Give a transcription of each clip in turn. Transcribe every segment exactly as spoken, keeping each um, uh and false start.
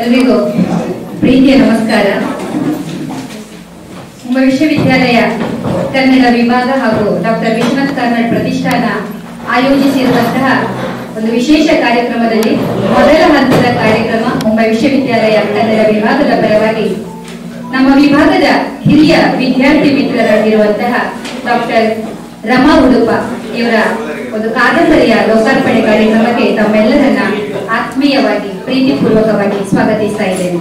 ಎಲ್ರಿಗೂ ಪ್ರೀತಿಯ ನಮಸ್ಕಾರ. ಮುಂಬೈ ವಿಶ್ವವಿದ್ಯಾಲಯ ಕನ್ನಡ ವಿಭಾಗ ಹಾಗೂ ಡಾಕ್ಟರ್ ವಿಶ್ವನಾಥ್ ಕಾರ್ನಾಡ್ ಪ್ರತಿಷ್ಠಾನ ಆಯೋಜಿಸಿರುವಂತಹ ಒಂದು ವಿಶೇಷ ಕಾರ್ಯಕ್ರಮದಲ್ಲಿ ಮೊದಲ ಹಂತದ ಕಾರ್ಯಕ್ರಮ ಮುಂಬೈ ವಿಶ್ವವಿದ್ಯಾಲಯ ಕನ್ನಡ ವಿಭಾಗದ ಪರವಾಗಿ ನಮ್ಮ ವಿಭಾಗದ ಹಿರಿಯ ವಿದ್ಯಾರ್ಥಿ ಮಿತ್ರರಾಗಿರುವಂತಹ ಡಾಕ್ಟರ್ ರಮಾ ಉಡುಪ ಇವರ ಒಂದು ಕಾದಂಬರಿಯ ಲೋಕಾರ್ಪಣೆ ಕಾರ್ಯಕ್ರಮಕ್ಕೆ ತಮ್ಮೆಲ್ಲರನ್ನ ಆತ್ಮೀಯವಾಗಿ ಪ್ರೀತಿಪೂರ್ವಕವಾಗಿ ಸ್ವಾಗತಿಸ್ತಾ ಇದ್ದೇನೆ.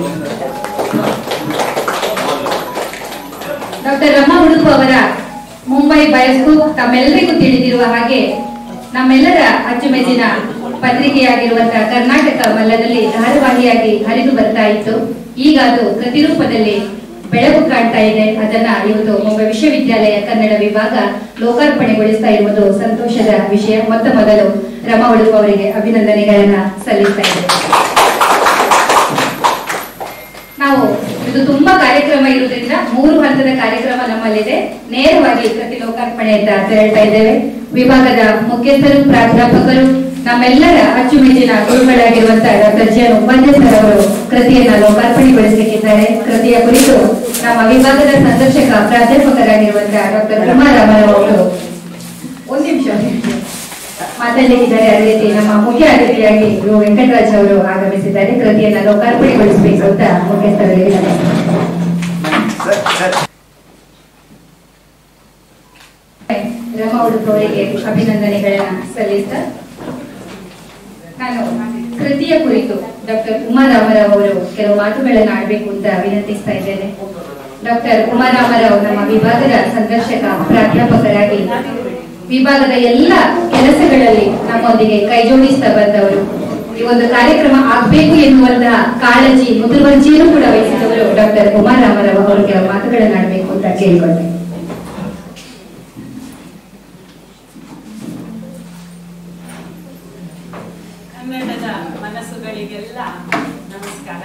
ಡಾಕ್ಟರ್ ರಮಾ ಉಡುಪ ಅವರ ಮುಂಬೈ ಬಯೋಸ್ಕೋಪ್ ತಮ್ಮೆಲ್ಲರಿಗೂ ತಿಳಿದಿರುವ ಹಾಗೆ ನಮ್ಮೆಲ್ಲರ ಅಚ್ಚುಮೆಚ್ಚಿನ ಪತ್ರಿಕೆಯಾಗಿರುವಂತಹ ಕರ್ನಾಟಕ ಮಲ್ಲದಲ್ಲಿ ಧಾರಾವಾಹಿಯಾಗಿ ಹರಿದು ಬರ್ತಾ ಇತ್ತು. ಈಗ ಅದು ಪ್ರತಿರೂಪದಲ್ಲಿ ಬೆಳಕು ಕಾಣ್ತಾ ಇದೆ. ಅದನ್ನ ಇವತ್ತು ಮುಂಬೈ ವಿಶ್ವವಿದ್ಯಾಲಯ ಕನ್ನಡ ವಿಭಾಗ ಲೋಕಾರ್ಪಣೆಗೊಳಿಸ್ತಾ ಇರುವುದು ಸಂತೋಷದ ವಿಷಯ. ಮೊತ್ತ ಮೊದಲು ರಮಾ ಉಡುಪ ಅವರಿಗೆ ಅಭಿನಂದನೆಗಳನ್ನ ಸಲ್ಲಿಸ್ತಾ ಇದ್ದೇವೆ. ನಾವು ಇದು ತುಂಬಾ ಕಾರ್ಯಕ್ರಮ ಇರುವುದರಿಂದ ಮೂರು ಹಂತದ ಕಾರ್ಯಕ್ರಮ ನಮ್ಮಲ್ಲಿದೆ. ನೇರವಾಗಿ ಪ್ರತಿ ಲೋಕಾರ್ಪಣೆ ಅಂತ ತೆರಳ್ತಾ ಇದ್ದೇವೆ. ವಿಭಾಗದ ಮುಖ್ಯಸ್ಥರು, ಪ್ರಾಧ್ಯಾಪಕರು, ನಮ್ಮೆಲ್ಲರ ಅಚ್ಚುಮೆಚ್ಚಿನ ಗುರುಗಳಾಗಿರುವಂತಹ doctor G N Upadhyaya sir ಅವರು ಕೃತಿಯನ್ನ ಲೋಕಾರ್ಪಣೆಗೊಳಿಸಲಿಕ್ಕಿದ್ದಾರೆ. ಕೃತಿಯ ಕುರಿತು ನಮ್ಮ ವಿಭಾಗದ ಸಂದರ್ಶಕ ಪ್ರಾಧ್ಯಾಪಕರಾಗಿರುವಂತಹ ಡಾಕ್ಟರ್ ಕುಮಾರ್ ರಾಮರಾವ್ ಅವರು ಒಂದು ನಿಮಿಷ ಮಾತಾಡಲಿಕ್ಕಿದ್ದಾರೆ. ಅದೇ ರೀತಿ ನಮ್ಮ ಮುಖ್ಯ ಅತಿಥಿಯಾಗಿ ಯು ವೆಂಕಟರಾಜ್ ಅವರು ಆಗಮಿಸಿದ್ದಾರೆ. ಕೃತಿಯನ್ನ ಲೋಕಾರ್ಪಣೆಗೊಳಿಸಬೇಕು ಅಂತ ಮುಖ್ಯಸ್ಥರಲ್ಲಿ ರಮಾ ಉಡುಪ ಅವರಿಗೆ ಅಭಿನಂದನೆಗಳನ್ನ ಸಲ್ಲಿಸ್ತಾ ನಾನು ಕೃತಿಯ ಕುರಿತು ಡಾಕ್ಟರ್ ಉಮಾ ರಾಮರಾವ್ ಅವರು ಕೆಲವು ಮಾತುಗಳನ್ನು ಆಡಬೇಕು ಅಂತ ವಿನಂತಿಸ್ತಾ ಇದ್ದೇನೆ. ಡಾಕ್ಟರ್ ಉಮಾ ರಾಮರಾವ್ ನಮ್ಮ ವಿಭಾಗದ ಸಂದರ್ಶಕ ಪ್ರಾಧ್ಯಾಪಕರಾಗಿ ವಿಭಾಗದ ಎಲ್ಲ ಕೆಲಸಗಳಲ್ಲಿ ನಮ್ಮೊಂದಿಗೆ ಕೈಜೋಡಿಸ್ತಾ ಬಂದವರು. ಈ ಒಂದು ಕಾರ್ಯಕ್ರಮ ಆಗ್ಬೇಕು ಎನ್ನುವಂತಹ ಕಾಳಜಿ, ಮುತುವರ್ಜಿಯನ್ನು ಕೂಡ ವಹಿಸಿದವರು ಡಾಕ್ಟರ್ ಉಮಾ ರಾಮರಾವ್ ಅವರು ಕೆಲವು ಮಾತುಗಳನ್ನು ಆಡಬೇಕು ಅಂತ ಕೇಳಿಕೊಂಡೆ. ಕನ್ನಡದ ಮನಸ್ಸುಗಳಿಗೆಲ್ಲ ನಮಸ್ಕಾರ.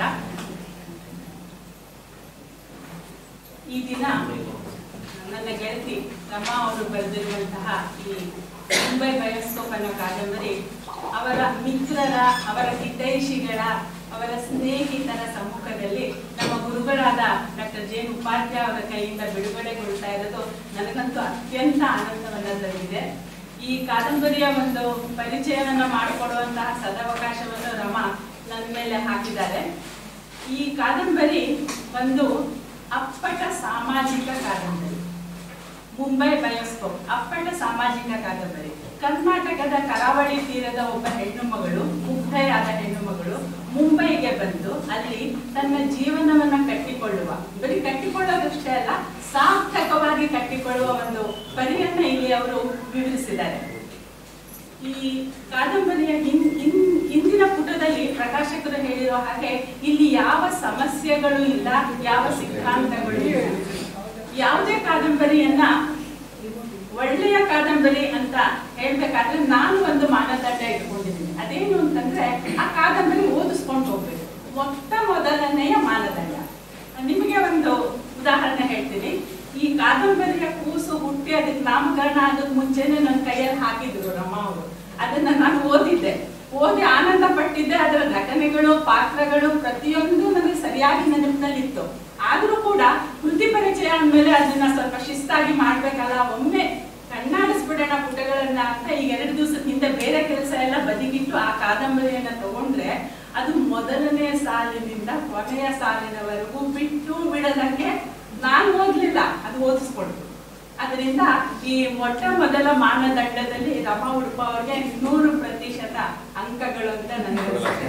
ಈ ದಿನ ನನ್ನ ಗೆಳತಿ ರಮಾ ಅವರು ಬರೆದಿರುವಂತಹ ಈ ಮುಂಬೈ ಬಯೋಸ್ಕೋಪ್ ಅನ್ನೋ ಕಾದಂಬರಿ ಅವರ ಮಿತ್ರರ, ಅವರ ಹಿತೈಷಿಗಳ, ಅವರ ಸ್ನೇಹಿತರ ಸಮ್ಮುಖದಲ್ಲಿ ನಮ್ಮ ಗುರುಗಳಾದ ಡಾಕ್ಟರ್ ಜೆ ಎನ್ ಉಪಾಧ್ಯಾಯ ಅವರ ಕೈಯಿಂದ ಬಿಡುಗಡೆಗೊಳ್ತಾ ಇರೋದು ನನಗಂತೂ ಅತ್ಯಂತ ಆನಂದವನ್ನ ತಂದಿದೆ. ಈ ಕಾದಂಬರಿಯ ಒಂದು ಪರಿಚಯವನ್ನ ಮಾಡಿಕೊಡುವಂತಹ ಸದಾವಕಾಶವನ್ನು ರಮಾ ನನ್ನ ಮೇಲೆ ಹಾಕಿದ್ದಾರೆ. ಈ ಕಾದಂಬರಿ ಒಂದು ಅಪ್ಪಟ ಸಾಮಾಜಿಕ ಕಾದಂಬರಿ. ಮುಂಬೈ ಬಯೋಸ್ಕೋಪ್ ಅಪ್ಪಟ ಸಾಮಾಜಿಕ ಕಾದಂಬರಿ. ಕರ್ನಾಟಕದ ಕರಾವಳಿ ತೀರದ ಒಬ್ಬ ಹೆಣ್ಣು ಮಗಳು, ಮುಗ್ಧೆಯಾದ ಹೆಣ್ಣು ಮಗಳು ಮುಂಬೈಗೆ ಬಂದು ಅಲ್ಲಿ ತನ್ನ ಜೀವನವನ್ನ ಕಟ್ಟಿಕೊಳ್ಳುವ, ಬರೀ ಕಟ್ಟಿಕೊಳ್ಳೋದಷ್ಟೇ ಅಲ್ಲ, ಸಾರ್ಥಕವಾಗಿ ಕಟ್ಟಿಕೊಳ್ಳುವ ಒಂದು ಪರಿಯನ್ನ ಇಲ್ಲಿ ಅವರು ವಿವರಿಸಿದ್ದಾರೆ. ಈ ಕಾದಂಬರಿಯ ಹಿನ್ ಹಿಂದಿನ ಪುಟದಲ್ಲಿ ಪ್ರಕಾಶಕರು ಹೇಳಿರೋ ಹಾಗೆ ಇಲ್ಲಿ ಯಾವ ಸಮಸ್ಯೆಗಳು ಇಲ್ಲ, ಯಾವ ಸಿದ್ಧಾಂತಗಳು ಇಲ್ಲ. ಯಾವುದೇ ಕಾದಂಬರಿಯನ್ನ ಒಳ್ಳೆಯ ಕಾದಂಬರಿ ಅಂತ ಹೇಳ್ಬೇಕಾದ್ರೆ ನಾನು ಒಂದು ಮಾನದಂಡ ಇಟ್ಕೊಂಡಿದ್ದೀನಿ. ಅದೇನು ಅಂತಂದ್ರೆ ಆ ಕಾದಂಬರಿ ಓದಿಸ್ಕೊಂಡು ಹೋಗ್ಬೇಕು, ಮೊತ್ತ ಮೊದಲನೆಯ ಮಾನದಂಡ. ನಿಮಗೆ ಒಂದು ಉದಾಹರಣೆ ಹೇಳ್ತೀನಿ. ಈ ಕಾದಂಬರಿಯ ಕೂಸು ಹುಟ್ಟಿ ಅದಕ್ಕೆ ನಾಮಕರಣ ಆಗೋದ್ ಮುಂಚೆನೆ ನನ್ನ ಕೈಯಲ್ಲಿ ಹಾಕಿದ್ರು ರಮಾ ಅವರು. ಅದನ್ನ ನಾನು ಓದಿದ್ದೆ, ಓದಿ ಆನಂದ ಪಟ್ಟಿದ್ದೆ. ಅದರ ಘಟನೆಗಳು, ಪಾತ್ರಗಳು ಪ್ರತಿಯೊಂದು ನನಗೆ ಸರಿಯಾಗಿ ನೆನಪಿನಲ್ಲಿತ್ತು. ಆದ್ರೂ ಕೂಡ ಕೃತಿ ಪರಿಚಯ ಅಂದ್ಮೇಲೆ ಅದನ್ನ ಸ್ವಲ್ಪ ಶಿಸ್ತಾಗಿ ಮಾಡ್ಬೇಕಲ್ಲ, ಒಮ್ಮೆ ಕಣ್ಣಾಡಿಸ್ಬಿಡೋಣ ಪುಟಗಳನ್ನ ಅಂತ ಈಗ ಎರಡು ದಿವಸದ ಹಿಂದೆ ಬೇರೆ ಕೆಲಸ ಎಲ್ಲ ಬದಿಗಿಟ್ಟು ಆ ಕಾದಂಬರಿಯನ್ನ ತಗೊಂಡ್ರೆ ಅದು ಮೊದಲನೇ ಸಾಲಿನಿಂದ ಕೊನೆಯ ಸಾಲಿನವರೆಗೂ ಬಿಟ್ಟು ಬಿಡೋದಕ್ಕೆ ನಾನು ಓದ್ಲಿಲ್ಲ, ಅದು ಓದಿಸ್ಕೊಡ್ತು. ಅದರಿಂದ ಈ ಮೊಟ್ಟ ಮೊದಲ ಮಾನದಂಡದಲ್ಲಿ ರಮಾ ಉಡುಪ ಅವ್ರಿಗೆ ನೂರು ಪ್ರತಿಶತ ಅಂಕಗಳು ಅಂತ ನನಗೆ.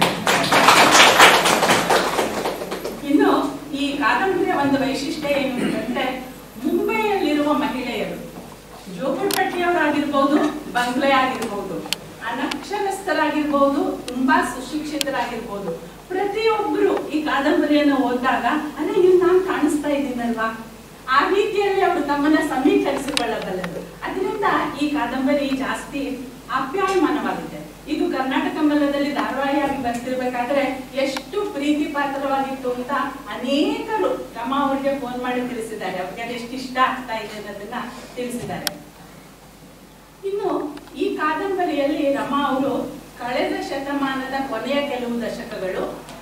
ಇನ್ನು ಈ ಕಾದಂಬರಿಯ ಒಂದು ವೈಶಿಷ್ಟ್ಯ ಏನು ಅಂತಂದ್ರೆ, ಮುಂಬೈಯಲ್ಲಿರುವ ಮಹಿಳೆಯರು, ಜೋಗುಳ್ಪಟ್ಟಿಯವರಾಗಿರ್ಬೋದು, ಬಂಗ್ಲೆ ಆಗಿರ್ಬೋದು, ಅನಕ್ಷರಸ್ಥರಾಗಿರ್ಬೋದು, ತುಂಬಾ ಸುಶಿಕ್ಷಿತರಾಗಿರ್ಬೋದು, ಪ್ರತಿಯೊಬ್ರು ಈ ಕಾದಂಬರಿಯನ್ನು ಓದಿದಾಗ ಅಲ್ಲ ಇನ್ನು ನಾನು ಕಾಣಿಸ್ತಾ ಇದ್ದೀನಲ್ವಾ, ಆ ರೀತಿಯಲ್ಲಿ ಅವರು ತಮ್ಮನ್ನ ಸಮೀಕರಿಸಿಕೊಳ್ಳಬಲ್ಲರು. ಅದರಿಂದ ಈ ಕಾದಂಬರಿ ಜಾಸ್ತಿ ಆಪ್ಯಾಯಮಾನವಾಗಿದೆ. ಇದು ಕರ್ನಾಟಕ ಮಲ್ಲದಲ್ಲಿ ಧಾರಾವಾಹಿಯಾಗಿ ಬರ್ತಿರ್ಬೇಕಾದ್ರೆ ಎಷ್ಟು ಪ್ರೀತಿ ಪಾತ್ರವಾಗಿತ್ತು ಅಂತ ಅನೇಕರು ರಮಾ ಅವರಿಗೆ ಫೋನ್ ಮಾಡಿ ತಿಳಿಸಿದ್ದಾರೆ. ಅವ್ರಿಗೆ ಅದೆಷ್ಟು ಇಷ್ಟ ಆಗ್ತಾ ಇದೆ ಅನ್ನೋದನ್ನ ತಿಳಿಸಿದ್ದಾರೆ. ಇನ್ನು ಈ ಕಾದಂಬರಿಯಲ್ಲಿ ರಮಾ ಅವರು ಕಳೆದ ಶತಮಾನದ ಕೊನೆಯ ಕೆಲವು ದಶಕಗಳು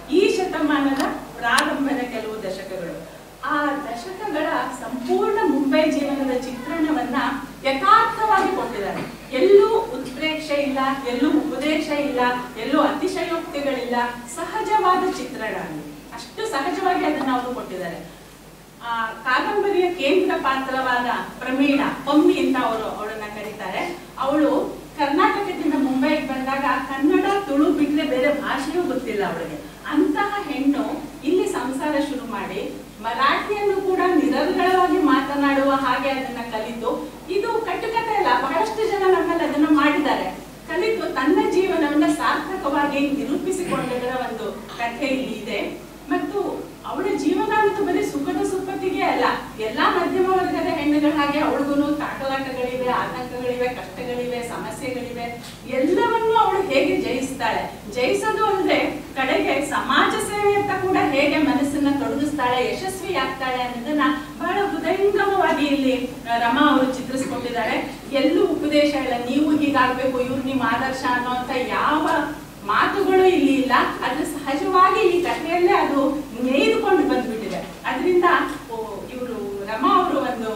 ಈ ಶತಮಾನದ ಪ್ರಾರಂಭದ ಕೆಲವು ದಶಕಗಳು. ಆ ದಶಕಗಳ ಸಂಪೂರ್ಣ ಮುಂಬೈ ಜೀವನದ ಚಿತ್ರಣವನ್ನ ಯಥಾರ್ಥವಾಗಿ ಕೊಟ್ಟಿದ್ದಾರೆ. ಎಲ್ಲೂ ಉತ್ಪ್ರೇಕ್ಷೆ ಇಲ್ಲ, ಎಲ್ಲೂ ಉಪದೇಶ ಇಲ್ಲ, ಎಲ್ಲೂ ಅತಿಶಯೋಕ್ತಿಗಳಿಲ್ಲ, ಸಹಜವಾದ ಚಿತ್ರಣ. ಅಷ್ಟು ಸಹಜವಾಗಿ ಅದನ್ನ ಅವರು ಕೊಟ್ಟಿದ್ದಾರೆ. ಆ ಕಾದಂಬರಿಯ ಕೇಂದ್ರ ಪಾತ್ರವಾದ ಪ್ರಮೀಳ, ಪಮ್ಮಿ ಅಂತ ಅವರು ಅವಳನ್ನ ಕರೀತಾರೆ. ಅವಳು ಕರ್ನಾಟಕದಿಂದ ಮುಂಬೈಗೆ ಬಂದಾಗ ಕನ್ನಡ ತುಳು ಬಿಟ್ರೆ ಬೇರೆ ಭಾಷೆಯೂ ಗೊತ್ತಿಲ್ಲ ಅವಳಿಗೆ. ಅಂತಹ ಹೆಣ್ಣು ಇಲ್ಲಿ ಸಂಸಾರ ಶುರು ಮಾಡಿ ಮರಾಠಿಯನ್ನು ಕೂಡ ನಿರರ್ಗಳವಾಗಿ ಮಾತನಾಡುವ ಹಾಗೆ ಅದನ್ನ ಕಲಿತು, ಇದು ಕಟ್ಟುಕತೆ ಅಲ್ಲ, ಬಹಳಷ್ಟು ಜನ ನಮ್ಮಲ್ಲಿ ಅದನ್ನ ಮಾಡಿದ್ದಾರೆ, ಕಲಿತು ತನ್ನ ಜೀವನವನ್ನ ಸಾರ್ಥಕವಾಗಿ ನಿರೂಪಿಸಿಕೊಂಡದರ ಒಂದು ಕಥೆ ಇಲ್ಲಿ ಇದೆ. ಮತ್ತು ಅವಳ ಜೀವನ ಅಂತೂ ಬರೀ ಸುಖದ ಸುಪ್ಪತ್ತಿಗೆ ಅಲ್ಲ, ಎಲ್ಲಾ ಮಧ್ಯಮ ವರ್ಗದ ಹೆಣ್ಣುಗಳ ಹಾಗೆ ಅವಳಿಗೂ ತಾಕಲಾಟಗಳಿವೆ, ಆತಂಕಗಳಿವೆ, ಕಷ್ಟಗಳಿವೆ, ಸಮಸ್ಯೆಗಳಿವೆ. ಎಲ್ಲವನ್ನೂ ಅವಳು ಹೇಗೆ ಜಯಿಸ್ತಾಳೆ, ಜಯಿಸೋದು ಅಲ್ಲದೆ ಕಡೆಗೆ ಸಮಾಜ ಸೇವೆಯತ್ತ ಕೂಡ ಹೇಗೆ ಮನಸ್ಸನ್ನ ತೊಡಗಿಸ್ತಾಳೆ, ಯಶಸ್ವಿ ಆಗ್ತಾಳೆ ಅನ್ನೋದನ್ನ ಬಹಳ ಹೃದಯಂಗಮವಾಗಿ ಇಲ್ಲಿ ರಮಾ ಅವರು ಚಿತ್ರಿಸ್ಕೊಟ್ಟಿದ್ದಾರೆ. ಎಲ್ಲೂ ಉಪದೇಶ ಇಲ್ಲ, ನೀವು ಹೀಗಾಗ್ಬೇಕು, ಇವ್ರು ನಿಮ್ಮ ಆದರ್ಶ ಅನ್ನೋಂತ ಯಾವ ಮಾತುಗಳು ಇಲ್ಲಿ ಇಲ್ಲ. ಅದು ಸಹಜವಾಗಿ ಈ ಕಥೆಯಲ್ಲೇ ಅದು ನೇಯ್ದುಕೊಂಡು ಬಂದ್ಬಿಟ್ಟಿದೆ. ಅದರಿಂದ ಇವರು ರಮಾ ಅವರು ಒಂದು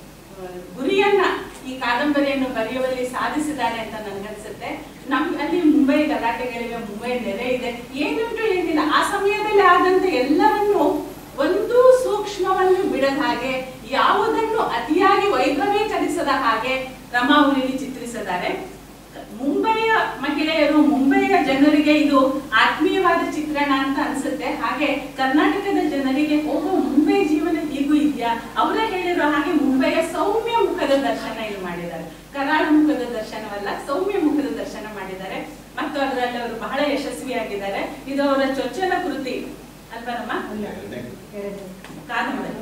ಗುರಿಯನ್ನ ಈ ಕಾದಂಬರಿಯನ್ನು ಬರೆಯುವಲ್ಲಿ ಸಾಧಿಸಿದ್ದಾರೆ ಅಂತ ನನ್ಗನ್ಸುತ್ತೆ. ನಮ್ಮಲ್ಲಿ ಮುಂಬೈ ಗಲಾಟೆಗಳಿವೆ, ಮುಂಬೈ ನೆರೆ ಇದೆ, ಏನುಂಟು ಏನಿಲ್ಲ, ಆ ಸಮಯದಲ್ಲಿ ಆದಂತ ಎಲ್ಲವನ್ನೂ ಒಂದು ಸೂಕ್ಷ್ಮವನ್ನು ಬಿಡದ ಹಾಗೆ, ಯಾವುದನ್ನು ಅತಿಯಾಗಿ ವೈಭವೀಕರಿಸದ ಹಾಗೆ ರಮಾ ಅವರು ಇಲ್ಲಿ ಚಿತ್ರಿಸಿದ್ದಾರೆ. ಮುಂಬೈಯ ಮಹಿಳೆಯರು, ಮುಂಬೈಯ ಜನರಿಗೆ ಇದು ಆತ್ಮೀಯವಾದ ಚಿತ್ರಣ ಅಂತ ಅನ್ಸುತ್ತೆ. ಹಾಗೆ ಕರ್ನಾಟಕದ ಜನರಿಗೆ ಓಹೋ ಮುಂಬೈ ಜೀವನ ಹೀಗೂ ಇದೆಯಾ, ಅವರೇ ಹೇಳಿರೋ ಹಾಗೆ ಮುಂಬೈಯ ಸೌಮ್ಯ ಮುಖದ ದರ್ಶನ ಇಲ್ಲಿ ಮಾಡಿದ್ದಾರೆ. ಕರಾಳ ಮುಖದ ದರ್ಶನವಲ್ಲ, ಸೌಮ್ಯ ಮುಖದ ದರ್ಶನ ಮಾಡಿದ್ದಾರೆ. ಮತ್ತು ಅದರಲ್ಲಿ ಅವರು ಬಹಳ ಯಶಸ್ವಿಯಾಗಿದ್ದಾರೆ. ಇದು ಅವರ ಚೊಚ್ಚಲ ಕೃತಿ ಅಲ್ವಾ ನಮ್ಮ ಕಾದಂಬರಿ,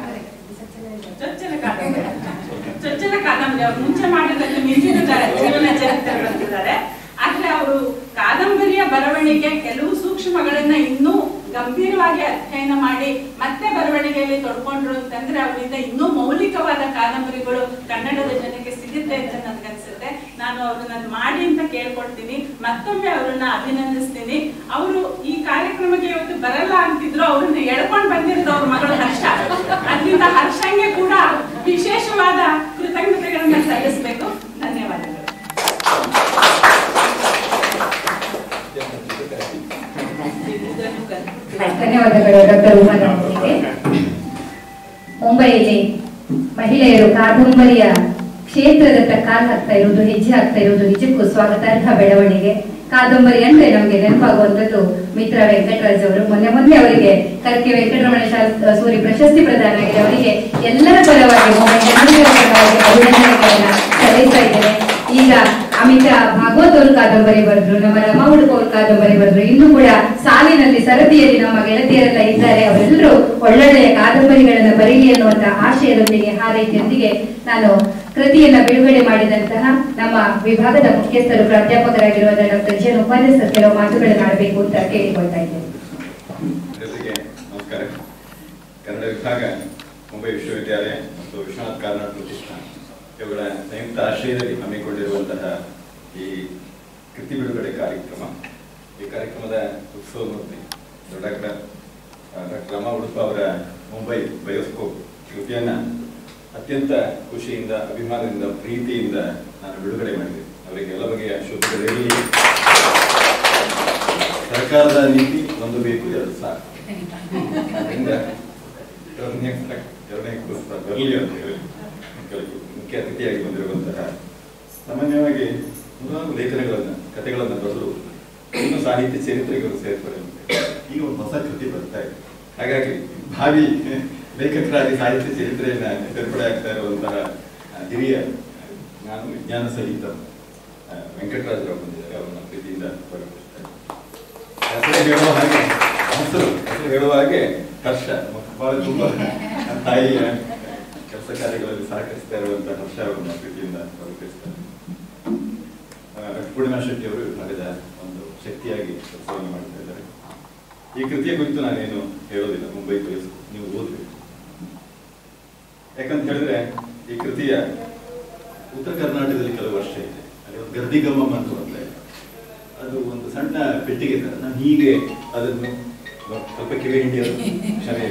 ಚೊಚ್ಚಲ ಕಾದಂಬರಿ ಚೊಚ್ಚಲ ಕಾದಂಬರಿ ಅವ್ರು ಮುಂಚೆ ಮಾಡಿದಲ್ಲಿ ಮಿಂಚಿನ ಜೀವನ ಚರಿತ್ರೆ ಬರ್ತಿದ್ದಾರೆ. ಆದ್ರೆ ಅವರು ಕಾದಂಬರಿಯ ಬರವಣಿಗೆ ಕೆಲವು ಸೂಕ್ಷ್ಮಗಳನ್ನ ಇನ್ನೂ ಗಂಭೀರವಾಗಿ ಅಧ್ಯಯನ ಮಾಡಿ ಮತ್ತೆ ಬರವಣಿಗೆಯಲ್ಲಿ ತೊಡ್ಕೊಂಡ್ರು ಅಂತಂದ್ರೆ ಅವರಿಂದ ಇನ್ನೂ ಮೌಲಿಕವಾದ ಕಾದಂಬರಿಗಳು ಕನ್ನಡದ ಜನಕ್ಕೆ ಸಿಗುತ್ತೆ ಅಂತ ನನ್ಗನ್ಸುತ್ತೆ. ನಾನು ಅವ್ರನ್ನ ಮಾಡಿ ಅಂತ ಕೇಳ್ಕೊಳ್ತೀನಿ. ಮತ್ತೊಮ್ಮೆ ಅವ್ರನ್ನ ಅಭಿನಂದಿಸ್ತೀನಿ. ಅವರು ಈ ಕಾರ್ಯಕ್ರಮಕ್ಕೆ ಇವತ್ತು ಬರಲ್ಲ ಅಂತಿದ್ರು, ಅವ್ರನ್ನ ಎಳ್ಕೊಂಡ್ ಬಂದಿರೋದು ಅವ್ರ ಮಗಳು ಹರ್ಷ. ಅದರಿಂದ ಹರ್ಷಂಗೆ ಕೂಡ ವಿಶೇಷವಾದ ಕೃತಜ್ಞತೆಗಳನ್ನ ಸಲ್ಲಿಸಬೇಕು. ಧನ್ಯವಾದಗಳು. ಧನ್ಯವಾದಗಳು ಡಾಕ್ಟರ್ ಉಮಾ ಅವರಿಗೆ. ಮುಂಬೈಯಲ್ಲಿ ಮಹಿಳೆಯರು ಕಾದಂಬರಿಯ ಕ್ಷೇತ್ರದತ್ತ ಕಾಲ್ ಹಾಕ್ತಾ ಇರುವುದು, ಹೆಜ್ಜೆ ಹಾಕ್ತಾ ಇರುವುದು ನಿಜಕ್ಕೂ ಸ್ವಾಗತಾರ್ಹ ಬೆಳವಣಿಗೆ. ಕಾದಂಬರಿ ಅಂದ್ರೆ ನಮಗೆ ನೆನಪಾಗುವಂತದ್ದು ಮಿತ್ರ ವೆಂಕಟರಾಜ್ ಅವರು. ಮೊನ್ನೆ ಮೊನ್ನೆ ಅವರಿಗೆ ಕರ್ಕೆ ವೆಂಕಟರಮಣ ಸೂರಿ ಪ್ರಶಸ್ತಿ ಪ್ರದಾನ ಆಗಿದೆ. ಅವರಿಗೆ ಎಲ್ಲರ ಪರವಾಗಿ ಮುಂಬೈ ಜನರ ಪರವಾಗಿ ಅಭಿನಂದನೆಗಳನ್ನ ಸಲ್ಲಿಸ್ತಾ ಇದ್ದೇನೆ. ಈಗ ಅಮಿತಾ ಭಾಗವತ್ ಅವರು ಕಾದಂಬರಿ ಬರೆದ್ರು, ನಮ್ಮ ರಮಾ ಹುಡುಗ ಅವರು ಕಾದಂಬರಿ ಬರೆದ್ರು. ಇನ್ನು ಕೂಡ ಸಾಲಿನಲ್ಲಿ ಸರದಿಯಲ್ಲಿ ನಮ್ಮ ಗೆಳತಿಯರೆಲ್ಲ ಇದ್ದಾರೆ. ಅವರೆಲ್ಲರೂ ಒಳ್ಳೊಳ್ಳೆಯ ಕಾದಂಬರಿಗಳನ್ನ ಬರೀಲಿ ಅನ್ನುವಂತ ಆಶಯದೊಂದಿಗೆ, ಹಾರೈಕೆಯೊಂದಿಗೆ ನಾನು ಕೃತಿಯನ್ನ ಬಿಡುಗಡೆ ಮಾಡಿದಂತಹ ನಮ್ಮ ವಿಭಾಗದ ಮುಖ್ಯಸ್ಥರು ಪ್ರಾಧ್ಯಾಪಕರಾಗಿರುವ ಡಾಕ್ಟರ್ ಜಿ ಎನ್ ಉಪಾಧ್ಯಾಯ ಕೆಲವು ಮಾತುಗಳನ್ನು ಆಡಬೇಕು ಅಂತ ಕೇಳಿಕೊಳ್ತಾ ಇದ್ದೇನೆ. ನಮಸ್ಕಾರ. ಕನ್ನಡ ವಿಭಾಗ, ಮುಂಬೈ ವಿಶ್ವವಿದ್ಯಾಲಯ ಮತ್ತು ವಿಶ್ವನಾಥ್ ಕಾರ್ನಾಡ್ ಪ್ರತಿಷ್ಠಾನ ಇವುಗಳ ಸಂಯುಕ್ತ ಆಶ್ರಯದಲ್ಲಿ ಹಮ್ಮಿಕೊಂಡಿರುವಂತಹ ಈ ಕೃತಿ ಬಿಡುಗಡೆ ಕಾರ್ಯಕ್ರಮ, ಈ ಕಾರ್ಯಕ್ರಮದ ಉತ್ಸವ ಮೂರ್ತಿ ಡಾಕ್ಟರ್ ಡಾಕ್ಟರ್ ರಮಾ ಉಡುಪ ಅವರ ಮುಂಬೈ ಬಯೋಸ್ಕೋಪ್ ಕೃತಿಯನ್ನ ಅತ್ಯಂತ ಖುಷಿಯಿಂದ, ಅಭಿಮಾನದಿಂದ, ಪ್ರೀತಿಯಿಂದ ನಾನು ಬಿಡುಗಡೆ ಮಾಡಿದೆ. ಅವರಿಗೆ ಎಲ್ಲ ಬಗೆಯ ಶುಭಗಳಿರಲಿ. ಸರ್ಕಾರದ ನೀತಿ ಒಂದು ಬೇಕು, ಎರಡು ಸಾಕು. ಅದರಿಂದ ಎರಡನೇ ಎರಡನೇ ಬರಲಿ ಅಂತ ಹೇಳಿ ಮುಖ್ಯ ಅತಿಥಿಯಾಗಿ ಬಂದಿರುವಂತಹ, ಸಾಮಾನ್ಯವಾಗಿ ನೂರಾರು ಲೇಖನಗಳನ್ನ, ಕಥೆಗಳನ್ನ ಬರೆದು ಇನ್ನು ಸಾಹಿತ್ಯ ಚರಿತ್ರೆಗೆ ಸೇರ್ಪಡೆ. ಈಗ ಒಂದು ಹೊಸ ಕೃತಿ ಬರ್ತಾ ಇದೆ. ಹಾಗಾಗಿ ಭಾವಿ ಲೇಖಕರಾಗಿ ಸಾಹಿತ್ಯ ಚರಿತ್ರೆಯನ್ನ ಸೇರ್ಪಡೆ ಆಗ್ತಾ ಇರುವಂತಹ ಹಿರಿಯ ನಾನು ವಿಜ್ಞಾನ ಸಹಿತ ವೆಂಕಟರಾಜರಾವ್ ಬಂದಿದ್ದಾರೆ. ಅವರನ್ನ ಪ್ರೀತಿಯಿಂದ ಸ್ವಾಗತಿಸ್ತಾರೆ. ಹೆಸರು ಹೇಳುವ ಹಾಗೆ ಹೆಸರು ಹೆಸರು ಹೇಳುವ ಹಾಗೆ ಹರ್ಷ, ಬಹಳ ತುಂಬಾ ತಾಯಿಯ ಕೆಲಸ ಕಾರ್ಯಗಳಲ್ಲಿ ಸಹಕರಿಸ್ತಾ ಇರುವಂತಹ ಹರ್ಷ ಅವರನ್ನ ಪ್ರೀತಿಯಿಂದ ಸ್ವಾಗತಿಸ್ತಾರೆ. ಪೂರ್ಣಿಮಾ ಶೆಟ್ಟಿ ಅವರು ವಿಭಾಗದ ಒಂದು ಶಕ್ತಿಯಾಗಿ ಕೆಲಸವನ್ನು ಮಾಡ್ತಾ ಇದ್ದಾರೆ. ಈ ಕೃತಿಯ ಕುರಿತು ನಾನೇನು ಹೇಳೋದಿಲ್ಲ, ಮುಂಬೈ ಬಯಸು ನೀವು ಓದಬೇಕು. ಯಾಕಂತ ಹೇಳಿದ್ರೆ ಈ ಕೃತಿಯ ಉತ್ತರ ಕರ್ನಾಟಕದಲ್ಲಿ ಕೆಲವು ವರ್ಷ ಇದೆ. ಅಲ್ಲಿ ಒಂದು ಗರ್ದಿಗಮ್ಮ ಅಂತ ಬರ್ತಾ ಇದೆ. ಅದು ಒಂದು ಸಣ್ಣ ಪೆಟ್ಟಿಗೆ ತರ. ನಾನು ಹೀಗೆ ಅದನ್ನು ಸ್ವಲ್ಪ ಕಿವಿ ಹಿಂಡಿ ಕ್ಷಮೆ.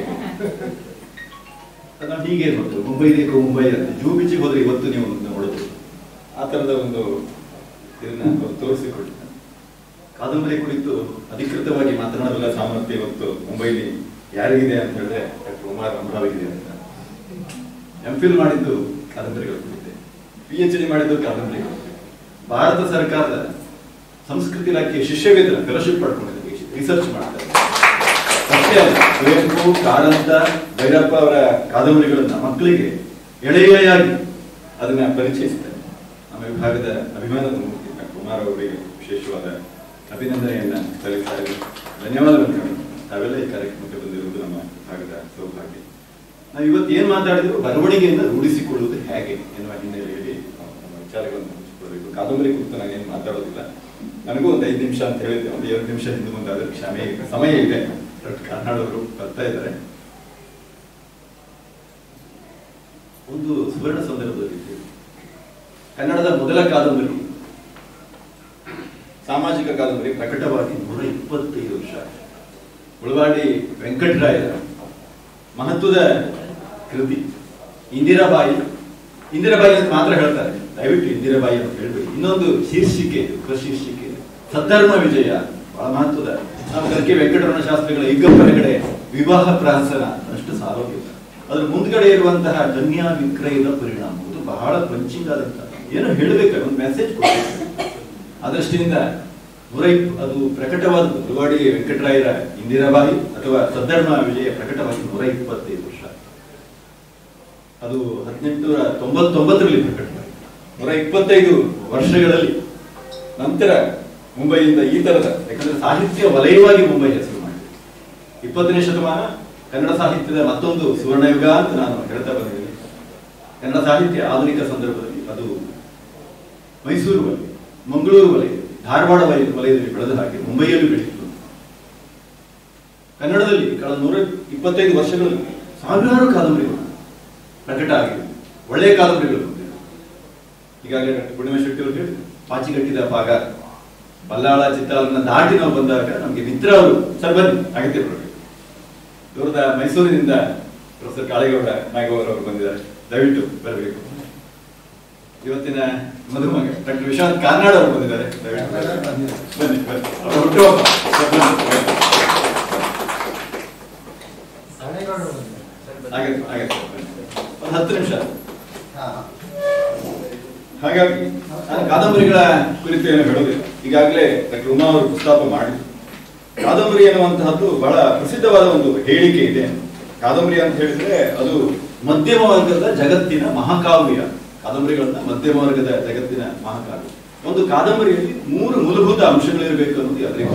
ನಾವು ಹೀಗೆ ನೋಡ್ತೇವೆ, ಮುಂಬೈ ದೇಕು ಮುಂಬೈ ಅಂತ ಜೂ ಬೀಚಿಗೆ ಹೋದ್ರೆ ಇವತ್ತು ನೀವು ನೋಡೋದು ಆ ಥರದ ಒಂದು ಇದನ್ನ ತೋರಿಸಿಕೊಳ್ಳಿ. ಕಾದಂಬರಿ ಕುರಿತು ಅಧಿಕೃತವಾಗಿ ಮಾತನಾಡಬಲ್ಲ ಸಾಮರ್ಥ್ಯ ಇವತ್ತು ಮುಂಬೈಲಿ ಯಾರಿಗಿದೆ ಅಂತ ಹೇಳಿದ್ರೆ ಡಾಕ್ಟರ್ ಉಮಾರ್ ಅಮ್ರಾವಿಗಿದೆ ಅಂತ. ಎಂ ಫಿಲ್ ಮಾಡಿದ್ದು ಕಾದಂಬರಿಗಳು ಕುರಿತೆ, ಪಿ ಎಚ್ ಡಿ ಮಾಡಿದ್ದು ಕಾದಂಬರಿಗಳು. ಭಾರತ ಸರ್ಕಾರದ ಸಂಸ್ಕೃತಿ ಇಲಾಖೆ ಶಿಷ್ಯವೇತನ ಫೆಲೋಶಿಪ್ ಪಡ್ಕೊಂಡಿದ್ದಾರೆ, ರಿಸರ್ಚ್ ಮಾಡ್ತಾರೆ. ಅಷ್ಟೇ ಅಲ್ಲ, ಕುವೆಂಪು, ಕಾರಂತ, ಭೈರಪ್ಪ ಅವರ ಕಾದಂಬರಿಗಳನ್ನ ಮಕ್ಕಳಿಗೆ ಎಳೆಯಾಗಿ ಅದನ್ನ ಪರಿಚಯಿಸ್ತಾರೆ. ನಮ್ಮ ವಿಭಾಗದ ಅಭಿಮಾನದ ಮೂರ್ತಿ ಡಾಕ್ಟರ್ ಕುಮಾರ್ ಅವರಿಗೆ ವಿಶೇಷವಾದ ಅಭಿನಂದನೆಯನ್ನ ಸಲ್ಲಿಸ್ತಾರೆ. ಧನ್ಯವಾದಗಳು. ತಾವೆಲ್ಲ ಈ ಕಾರ್ಯಕ್ರಮಕ್ಕೆ ಬಂದಿರುವುದು ನಮ್ಮ ವಿಭಾಗದ ಸೌಭಾಗ್ಯ. ನಾವು ಇವತ್ತು ಏನ್ ಮಾತಾಡಿದ್ರು ಬರವಣಿಗೆಯಿಂದ ರೂಢಿಸಿಕೊಳ್ಳುವುದು ಹೇಗೆ ಎನ್ನುವ ಹಿನ್ನೆಲೆಯಲ್ಲಿ ನಮ್ಮ ವಿಚಾರಗಳನ್ನು ಹಂಚಿಕೊಳ್ಳಬೇಕು. ಕಾದಂಬರಿ ಕುರಿತು ನಾನೇನು ಮಾತಾಡೋದಿಲ್ಲ. ನನಗೂ ಒಂದು ಐದು ನಿಮಿಷ ಅಂತ ಹೇಳಿದ್ದೆ, ಒಂದು ಎರಡು ನಿಮಿಷ ಹಿಂದೆ ಮುಂದಾದ್ರೆ ಕ್ಷಮೆ ಇದೆ, ಸಮಯ ಇದೆ. ಕನ್ನಡವರು ಬರ್ತಾ ಇದ್ದಾರೆ. ಒಂದು ಸುವರ್ಣ ಸಂದರ್ಭದಲ್ಲಿ ಕನ್ನಡದ ಮೊದಲ ಕಾದಂಬರಿ, ಸಾಮಾಜಿಕ ಕಾದಂಬರಿ ಪ್ರಕಟವಾಗಿ ನೂರ ಇಪ್ಪತ್ತೈದು ವರ್ಷ. ಮುಳವಾಡಿ ವೆಂಕಟರಾಯರ ಮಹತ್ವದ ಕೃತಿ ಇಂದಿರಾಬಾಯಿ. ಇಂದಿರಾಬಾಯಿ ಅಂತ ಮಾತ್ರ ಹೇಳ್ತಾರೆ, ದಯವಿಟ್ಟು ಇಂದಿರಾಬಾಯಿ ಅಂತ ಹೇಳ್ಬೇಕು. ಇನ್ನೊಂದು ಶೀರ್ಷಿಕೆ, ಉಪಶೀರ್ಷಿಕೆ ಸದ್ಧರ್ಮ ವಿಜಯ, ಬಹಳ ಮಹತ್ವದ. ನಾವು ಕರ್ಕೆ ವೆಂಕಟರಮಣ ಶಾಸ್ತ್ರಿಗಳ ಇಗ್ಗಪ್ಪನಗಡೆ ವಿವಾಹ ಪ್ರಹಸನ ಅಷ್ಟು ಸಾಲೋಗಿಲ್ಲ. ಅದ್ರ ಮುಂದ್ಗಡೆ ಇರುವಂತಹ ಕನ್ಯಾ ವಿಕ್ರಯದ ಪರಿಣಾಮ ಅದು ಬಹಳ ಪಂಚಿಂಗ್ ಆದಂತ, ಏನೋ ಹೇಳಬೇಕು, ಒಂದು ಮೆಸೇಜ್ ಕೊಡಬೇಕು. ಅದೃಷ್ಟಿಯಿಂದ ನೂರ ಅದು ಪ್ರಕಟವಾದ ಮುಳವಾಡಿ ವೆಂಕಟರಾಯರ ಇಂದಿರಾಬಾಯಿ ಅಥವಾ ಸದ್ಧರ್ಮ ವಿಜಯ ಪ್ರಕಟವಾಗಿ ನೂರ ಇಪ್ಪತ್ತೈದು ವರ್ಷ. ಅದು ಹದಿನೆಂಟುನೂರ ತೊಂಬತ್ತೊಂಬತ್ತರಲ್ಲಿ ಪ್ರಕಟವಾಗಿದೆ. ನೂರ ಇಪ್ಪತ್ತೈದು ವರ್ಷಗಳಲ್ಲಿ ನಂತರ ಮುಂಬೈಯಿಂದ ಈ ತರದ, ಯಾಕಂದ್ರೆ ಸಾಹಿತ್ಯ ವಲಯವಾಗಿ ಮುಂಬೈ ಹೆಸರು ಮಾಡಿದೆ. ಇಪ್ಪತ್ತನೇ ಶತಮಾನ ಕನ್ನಡ ಸಾಹಿತ್ಯದ ಮತ್ತೊಂದು ಸುವರ್ಣಯುಗ ಅಂತ ನಾನು ಹೇಳ್ತಾ ಬಂದಿದ್ದೀನಿ. ಕನ್ನಡ ಸಾಹಿತ್ಯ ಆಧುನಿಕ ಸಂದರ್ಭದಲ್ಲಿ ಅದು ಮೈಸೂರು ವಲಯ, ಮಂಗಳೂರು ವಲಯ, ಧಾರವಾಡ ವಲಯ ವಲಯದಲ್ಲಿ ಬೆಳೆದ ಹಾಗೆ ಮುಂಬೈಯಲ್ಲಿ ಬೆಳೆಯಿತು. ಕನ್ನಡದಲ್ಲಿ ಕಳೆದ ನೂರ ಇಪ್ಪತ್ತೈದು ವರ್ಷಗಳಲ್ಲಿ ಸಾವಿರಾರು ಕಾದಂಬರಿಗಳು ಪ್ರಕಟ ಆಗಿದೆ, ಒಳ್ಳೆಯ ಕಾದಂಬರಿಗಳು. ಈಗಾಗಲೇ ಡಾಕ್ಟರ್ ಪೂರ್ಣಿಮಾ ಶೆಟ್ಟಿ ಅವರು ಹೇಳಿ ಪಾಚಿಗಟ್ಟಿದ ಪಾಗ, ಬಲ್ಲಾಳ ಚಿತ್ತಾಲನ್ನ ದಾಟಿ ನಾವು ಬಂದಾಗ ನಮಗೆ ಮಿತ್ರ ಅವರು ಸರ್ ಬನ್ನಿ ಅಗತ್ಯ ಪಡಬೇಕು. ಇವ್ರದ ಮೈಸೂರಿನಿಂದ ಪ್ರೊಫೆಸರ್ ಕಾಳೇಗೌಡ ನಾಗೌಡ ಅವರು ಬಂದಿದ್ದಾರೆ, ದಯವಿಟ್ಟು ಬರಬೇಕು. ಇವತ್ತಿನ ಮಧುಮಗ ಡಾಕ್ಟರ್ ವಿಶ್ವನಾಥ್ ಕಾರ್ನಾಡ್ ಅವರು ಬಂದಿದ್ದಾರೆ, ದಯವಿಟ್ಟು ಬನ್ನಿ ಬನ್ನಿ. ಅವರು ಹುಟ್ಟುಹಬ್ಬ ಒಂದು ಹತ್ತು ನಿಮಿಷ. ಹಾಗಾಗಿ ನಾನು ಕಾದಂಬರಿಗಳ ಕುರಿತು ಏನು ಹೇಳೋದಿಲ್ಲ, ಈಗಾಗಲೇ ಡಾಕ್ಟರ್ ಉಮಾ ಅವರು ಪ್ರಸ್ತಾಪ ಮಾಡಿದ್ರು. ಕಾದಂಬರಿ ಎನ್ನುವಂತಹದ್ದು ಬಹಳ ಪ್ರಸಿದ್ಧವಾದ ಒಂದು ಹೇಳಿಕೆ ಇದೆ. ಕಾದಂಬರಿ ಅಂತ ಹೇಳಿದ್ರೆ ಅದು ಮಧ್ಯಮ ವರ್ಗದ ಜಗತ್ತಿನ ಮಹಾಕಾವ್ಯ. ಕಾದಂಬರಿಗಳನ್ನ ಮಧ್ಯಮ ವರ್ಗದ ಜಗತ್ತಿನ ಮಹಾಕಾವ್ಯ. ಒಂದು ಕಾದಂಬರಿಯಲ್ಲಿ ಮೂರು ಮೂಲಭೂತ ಅಂಶಗಳಿರಬೇಕು ಅನ್ನೋದು ಅದರಿಗೆ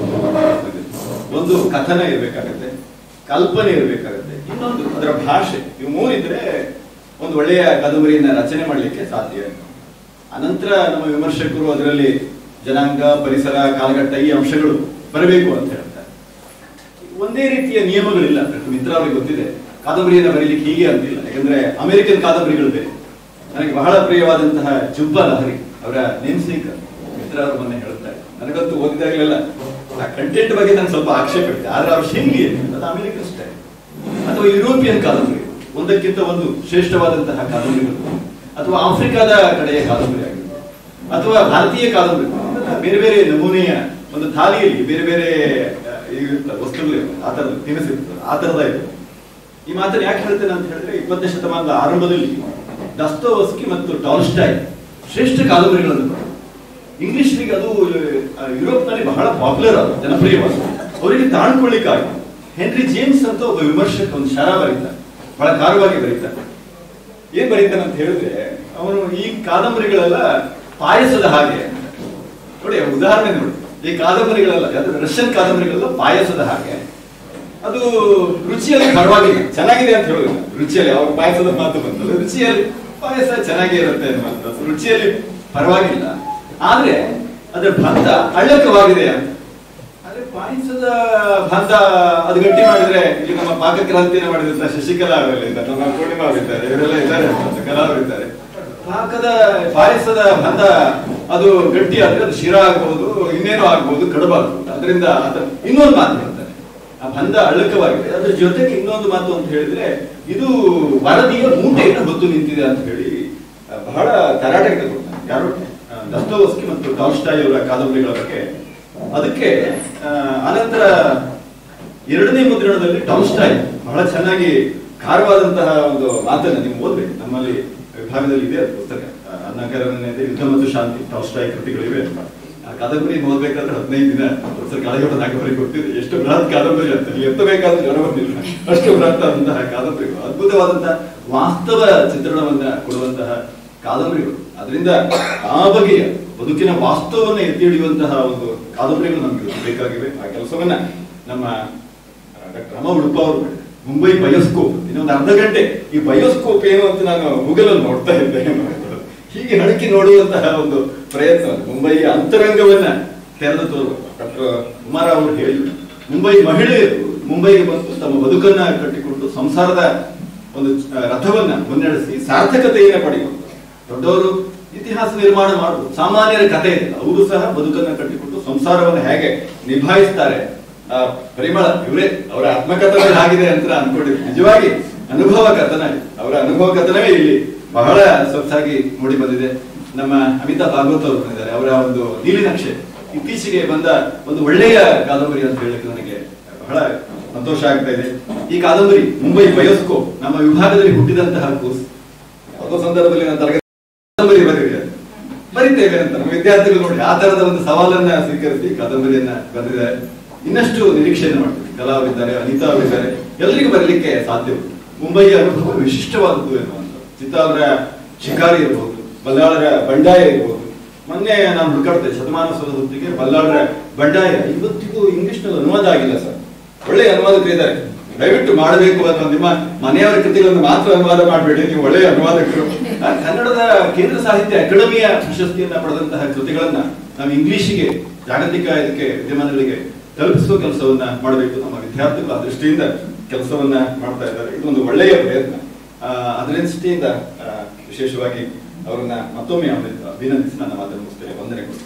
ಒಂದು ಕಥನ ಇರಬೇಕಾಗತ್ತೆ, ಕಲ್ಪನೆ ಇರಬೇಕಾಗತ್ತೆ, ಇನ್ನೊಂದು ಅದರ ಭಾಷೆ. ಇವು ಮೂರಿದ್ರೆ ಒಂದು ಒಳ್ಳೆಯ ಕಾದಂಬರಿಯನ್ನ ರಚನೆ ಮಾಡಲಿಕ್ಕೆ ಸಾಧ್ಯ. ಅನಂತರ ನಮ್ಮ ವಿಮರ್ಶಕರು ಅದರಲ್ಲಿ ಜನಾಂಗ, ಪರಿಸರ, ಕಾಲಘಟ್ಟ ಈ ಅಂಶಗಳು ಬರಬೇಕು ಅಂತ ಹೇಳ್ತಾರೆ. ಒಂದೇ ರೀತಿಯ ನಿಯಮಗಳಿಲ್ಲ. ಮಿತ್ರ ಅವರಿಗೆ ಗೊತ್ತಿದೆ ಕಾದಂಬರಿಯನ್ನು ಬರೀಲಿಕ್ಕೆ ಹೀಗೆ ಅಂತಿಲ್ಲ. ಯಾಕಂದ್ರೆ ಅಮೆರಿಕನ್ ಕಾದಂಬರಿಗಳು ಬೇರೆ. ನನಗೆ ಬಹಳ ಪ್ರಿಯವಾದಂತಹ ಜುಬ್ಬ ಲಹರಿ ಅವರ ನೇಮ್ಸೇಕ್ ಮಿತ್ರ ಅವರು ಮೊನ್ನೆ ಹೇಳ್ತಾರೆ. ನನಗಂತೂ ಓದಿದಾಗಲೆಲ್ಲ ಆ ಕಂಟೆಂಟ್ ಬಗ್ಗೆ ನನಗೆ ಸ್ವಲ್ಪ ಆಕ್ಷೇಪ ಇದೆ, ಆದ್ರೆ ಅವ್ರ ಶೈಲಿ ಅದು ಅಮೆರಿಕನ್ ಸ್ಟೈಲ್ ಅಥವಾ ಯುರೋಪಿಯನ್ ಕಾದಂಬರಿ, ಒಂದಕ್ಕಿಂತ ಒಂದು ಶ್ರೇಷ್ಠವಾದಂತಹ ಕಾದಂಬರಿಗಳು, ಅಥವಾ ಆಫ್ರಿಕಾದ ಕಡೆಯ ಕಾದಂಬರಿ ಆಗಿರ್ಬೋದು, ಅಥವಾ ಭಾರತೀಯ ಕಾದಂಬರಿ, ಬೇರೆ ಬೇರೆ ನಮೂನೆಯ ಒಂದು ಥಾಲಿಯಲ್ಲಿ ಬೇರೆ ಬೇರೆ ವಸ್ತುಗಳು ಆ ತರದ ತಿನಿಸಿರ್ತದೆ, ಆ ತರದ ಇದೆ. ಈ ಮಾತನ್ನು ಯಾಕೆ ಹೇಳ್ತೇನೆ ಅಂತ ಹೇಳಿದ್ರೆ, ಇಪ್ಪತ್ತನೇ ಶತಮಾನದ ಆರಂಭದಲ್ಲಿ ದಸ್ತೋವ್ಸ್ಕಿ ಮತ್ತು ಟಾಲ್ಸ್ಟಾಯ್ ಶ್ರೇಷ್ಠ ಕಾದಂಬರಿಗಳನ್ನು ಇಂಗ್ಲಿಷ್ಗೆ ಅದು ಯುರೋಪ್ನಲ್ಲಿ ಬಹಳ ಪಾಪ್ಯುಲರ್ ಆದ, ಜನಪ್ರಿಯವಾದ, ಅವರಿಗೆ ತಾಳ್ಕೊಳ್ಳಿಕ್ಕಾಗಿ ಹೆನ್ರಿ ಜೇಮ್ಸ್ ಅಂತ ಒಬ್ಬ ವಿಮರ್ಶಕ ಒಂದು ಶರ ಬರೀತಾರೆ, ಬಹಳ ಕಾರವಾಗಿ ಬರೀತಾರೆ. ಏನ್ ಬರೀತಾನೆ ಅಂತ ಹೇಳಿದ್ರೆ, ಅವನು ಈ ಕಾದಂಬರಿಗಳೆಲ್ಲ ಪಾಯಸದ ಹಾಗೆ ನೋಡಿ, ಉದಾಹರಣೆ ನೋಡಿ, ಈ ಕಾದಂಬರಿಗಳೆಲ್ಲ ರಷ್ಯನ್ ಕಾದಂಬರಿಗಳೆಲ್ಲ ಪಾಯಸದ ಹಾಗೆ. ಅದು ರುಚಿಯಲ್ಲಿ ಪರವಾಗಿಲ್ಲ, ಚೆನ್ನಾಗಿದೆ ಅಂತ ಹೇಳೋದಿಲ್ಲ. ರುಚಿಯಲ್ಲಿ ಅವ್ರ ಪಾಯಸದ ಮಾತು ಬಂತಲ್ಲ, ರುಚಿಯಲ್ಲಿ ಪಾಯಸ ಚೆನ್ನಾಗೇ ಇರುತ್ತೆ ಅನ್ನುವಂಥದ್ದು, ರುಚಿಯಲ್ಲಿ ಪರವಾಗಿಲ್ಲ, ಆದ್ರೆ ಅದರ ಬಂಧ ಅಳ್ಳಕವಾಗಿದೆ ಅಂತ. ಆದ್ರೆ ಪಾಯಸದ ಬಂಧ ಅದು ಗಟ್ಟಿ ಮಾಡಿದ್ರೆ, ಇಲ್ಲಿ ನಮ್ಮ ಪಾಕಕ್ರಾಂತಿನ ಮಾಡಿದಂತ ಶಶಿಕಲಾ ಅವರಿದ್ದಾರೆ, ನಮ್ಮ ಪೂರ್ಣಿಮಾ ಅವರಿದ್ದಾರೆ, ಇವರೆಲ್ಲ ಇದ್ದಾರೆ, ಕಲಾವಿದ್ದಾರೆ. ಪಾಕದ ಪಾಯಸದ ಬಂಧ ಅದು ಗಟ್ಟಿ ಆದ್ರೆ ಅದು ಶಿರಾ ಆಗ್ಬಹುದು, ಇನ್ನೇನೋ ಆಗ್ಬಹುದು, ಕಡುಬಾಗ್ಬಹುದು. ಅದರಿಂದ ಇನ್ನೊಂದು ಮಾತು ಹೇಳ್ತಾರೆ, ಆ ಬಂಧ ಅಳ್ಳಕವಾಗಿದೆ. ಅದ್ರ ಜೊತೆಗೆ ಇನ್ನೊಂದು ಮಾತು ಅಂತ ಹೇಳಿದ್ರೆ ಇದು ವರದಿಯ ಮೂಟೆಯನ್ನು ಹೊತ್ತು ನಿಂತಿದೆ ಅಂತ ಹೇಳಿ ಬಹಳ ತರಾಟೆಗೆ ತಗೊಳ್ತಾರೆ ಯಾರು, ದಸ್ತೋವ್ಸ್ಕಿ ಮತ್ತು ಟಾಲ್ಸ್ಟಾಯ್ ಅವರ ಕಾದಂಬರಿಗಳ ಬಗ್ಗೆ. ಅದಕ್ಕೆ ಅನಂತರ ಎರಡನೇ ಮುದ್ರಣದಲ್ಲಿ ಟಾಲ್ಸ್ಟಾಯ್ ಬಹಳ ಚೆನ್ನಾಗಿ ಖಾರವಾದಂತಹ ಒಂದು ಮಾತನ್ನ ನೀವು ಓದ್ಬೇಕು. ನಮ್ಮಲ್ಲಿ ವಿಭಾಗದಲ್ಲಿ ಇದೆ ಅದು ಪುಸ್ತಕ, ಅನ್ನ ಕಾರನೇ ಯುದ್ಧ ಮತ್ತು ಶಾಂತಿ, ಟಾಲ್ಸ್ಟಾಯ್ ಕೃತಿಗಳಿವೆ. ಆ ಕಾದಂಬರಿ ಓದ್ಬೇಕಾದ್ರೆ ಹದಿನೈದು ದಿನ ಪ್ರೊಫೆಸರ್ ಕಾಳೇಗೌಡ ನಾಗವರಿಗೆ ಕೊಟ್ಟಿದೆ. ಎಷ್ಟು ಬೃಹತ್ ಕಾದಂಬರಿ ಅಂತ ಎತ್ತಬೇಕಾದ್ರೆ ಜ್ವರ ಬಂದಿಲ್ಲ, ಅಷ್ಟು ಬೃಹತ್ ಆದಂತಹ ಕಾದಂಬರಿಗಳು, ಅದ್ಭುತವಾದಂತಹ ವಾಸ್ತವ ಚಿತ್ರಣವನ್ನ ಕೊಡುವಂತಹ ಕಾದಂಬರಿಗಳು. ಅದರಿಂದ ಆ ಬಗೆಯ ಬದುಕಿನ ವಾಸ್ತವವನ್ನು ಎತ್ತಿ ಹಿಡಿಯುವಂತಹ ಒಂದು ಕಾದಂಬರಿಗಳು ನಮ್ಗೆ ಬೇಕಾಗಿವೆ. ಆ ಕೆಲಸವನ್ನ ನಮ್ಮ ಡಾಕ್ಟರ್ ರಮಾ ಉಡುಪ ಅವರು ಮಾಡಿದ್ದಾರೆ. ಮುಂಬೈ ಬಯೋಸ್ಕೋಪ್, ಇನ್ನೊಂದು ಅರ್ಧ ಗಂಟೆ ಈ ಬಯೋಸ್ಕೋಪ್ ಏನು ಅಂತ ನಾನು ಗೂಗಲ್ ಅಲ್ಲಿ ನೋಡ್ತಾ ಇದ್ದೆ. ಹೀಗೆ ಹಣಕಿ ನೋಡುವಂತಹ ಒಂದು ಪ್ರಯತ್ನ, ಮುಂಬೈಯ ಅಂತರಂಗವನ್ನ ತೆರೆದು ತೋರುವ ಡಾಕ್ಟರ್ ಕುಮಾರ್ ಅವರು ಹೇಳಿದ್ರು. ಮುಂಬೈ ಮಹಿಳೆಯರು ಮುಂಬೈಗೆ ಬಂದು ತಮ್ಮ ಬದುಕನ್ನ ಕಟ್ಟಿಕೊಂಡು ಸಂಸಾರದ ಒಂದು ರಥವನ್ನ ಮುನ್ನಡೆಸಿ ಸಾರ್ಥಕತೆಯನ್ನ ಪಡೆಯುವುದು. ದೊಡ್ಡವರು ಇತಿಹಾಸ ನಿರ್ಮಾಣ ಮಾಡುವುದು ಸಾಮಾನ್ಯರ ಕಥೆ ಇದೆ, ಅವರು ಸಹ ಬದುಕನ್ನ ಕಟ್ಟಿಕೊಂಡು ಸಂಸಾರವನ್ನು ಹೇಗೆ ನಿಭಾಯಿಸ್ತಾರೆ. ಆ ಪರಿಮಳ ಇವರೇ ಅವರ ಆತ್ಮಕಥನ ಆಗಿದೆ ಅಂತ ಅನ್ಕೊಂಡಿದ್ದೆ. ನಿಜವಾಗಿ ಅನುಭವ ಕಥನ, ಅವರ ಅನುಭವ ಕಥನವೇ ಇಲ್ಲಿ ಬಹಳ ಸೊತ್ತಾಗಿ ಮೂಡಿ ಬಂದಿದೆ. ನಮ್ಮ ಅಮಿತಾಬ್ ಭಾಗವತ್ ಅವರು ಬಂದಿದ್ದಾರೆ, ಅವರ ಒಂದು ನೀಲಿ ನಕ್ಷೆ ಇತ್ತೀಚೆಗೆ ಬಂದ ಒಂದು ಒಳ್ಳೆಯ ಕಾದಂಬರಿ ಅಂತ ಹೇಳಕ್ಕೆ ನನಗೆ ಬಹಳ ಸಂತೋಷ ಆಗ್ತಾ ಇದೆ. ಈ ಕಾದಂಬರಿ ಮುಂಬೈ ಬಯೋಸ್ಕೋಪ್ ನಮ್ಮ ವಿಭಾಗದಲ್ಲಿ ಹುಟ್ಟಿದಂತಹ ಕೂಸು. ಯಾವುದೋ ಸಂದರ್ಭದಲ್ಲಿ ನಾನು ತರಗತಿ ಕಾದಂಬರಿ ಬರೀರಿ ಬರೀತೇವೆ ಅಂತ ನಮ್ಮ ವಿದ್ಯಾರ್ಥಿಗಳು ನೋಡಿ ಆ ತರದ ಒಂದು ಸವಾಲನ್ನ ಸ್ವೀಕರಿಸಿ ಕಾದಂಬರಿಯನ್ನ ಬರೆದಿದ್ದಾರೆ. ಇನ್ನಷ್ಟು ನಿರೀಕ್ಷೆಯನ್ನು ಮಾಡ್ತೀವಿ. ಕಲಾವಿದ್ದಾರೆ, ಅನಿತಾ ಅವರಿದ್ದಾರೆ, ಎಲ್ಲರಿಗೂ ಬರಲಿಕ್ಕೆ ಸಾಧ್ಯ. ಮುಂಬೈಯ ಅನುಭವ ವಿಶಿಷ್ಟವಾದದ್ದು ಎನ್ನುವಂಥದ್ದು. ಚಿತ್ತಾವರ ಶಿಕಾರಿ ಇರಬಹುದು, ಬಲ್ಲಾಳರ ಬಂಡಾಯ ಇರಬಹುದು. ಮೊನ್ನೆ ನಾನು ಹುಡುಕಾಡ್ತೇನೆ ಶತಮಾನೋತ್ಸವದ ಹೊತ್ತಿಗೆ ಬಲ್ಲಾಳರ ಬಂಡಾಯ ಇವತ್ತಿಗೂ ಇಂಗ್ಲಿಷ್ ನಲ್ಲಿ ಅನುವಾದ ಆಗಿಲ್ಲ ಸರ್. ಒಳ್ಳೆಯ ಅನುವಾದಕರಿದ್ದಾರೆ, ದಯವಿಟ್ಟು ಮಾಡಬೇಕು ಅಥವಾ ನಿಮ್ಮ ಮನೆಯವರ ಕೃತಿಗಳನ್ನು ಮಾತ್ರ ಅನುವಾದ ಮಾಡಬೇಡಿ, ನೀವು ಒಳ್ಳೆಯ ಅನುವಾದಕರು. ಕನ್ನಡದ ಕೇಂದ್ರ ಸಾಹಿತ್ಯ ಅಕಾಡೆಮಿಯ ಪ್ರಶಸ್ತಿಯನ್ನ ಪಡೆದಂತಹ ಕೃತಿಗಳನ್ನ ನಾವು ಇಂಗ್ಲಿಷಿಗೆ ಜಾಗತಿಕ ಇದಕ್ಕೆ ವಿದ್ಯಮಾನಗಳಿಗೆ ತಲುಪಿಸುವ ಕೆಲಸವನ್ನ ಮಾಡಬೇಕು. ನಮ್ಮ ವಿದ್ಯಾರ್ಥಿಗಳು ಆ ದೃಷ್ಟಿಯಿಂದ ಕೆಲಸವನ್ನ ಮಾಡ್ತಾ ಇದ್ದಾರೆ. ಇದೊಂದು ಒಳ್ಳೆಯ ಪ್ರಯತ್ನ. ಅದರ ದೃಷ್ಟಿಯಿಂದ ವಿಶೇಷವಾಗಿ ಅವರನ್ನ ಮತ್ತೊಮ್ಮೆ ಅಭಿನಂದಿಸಿ ನನ್ನ ಮಾತನ್ನು ಮುಗಿಸ್ತೇನೆ. ವಂದನೆ ಕೊಡಿ.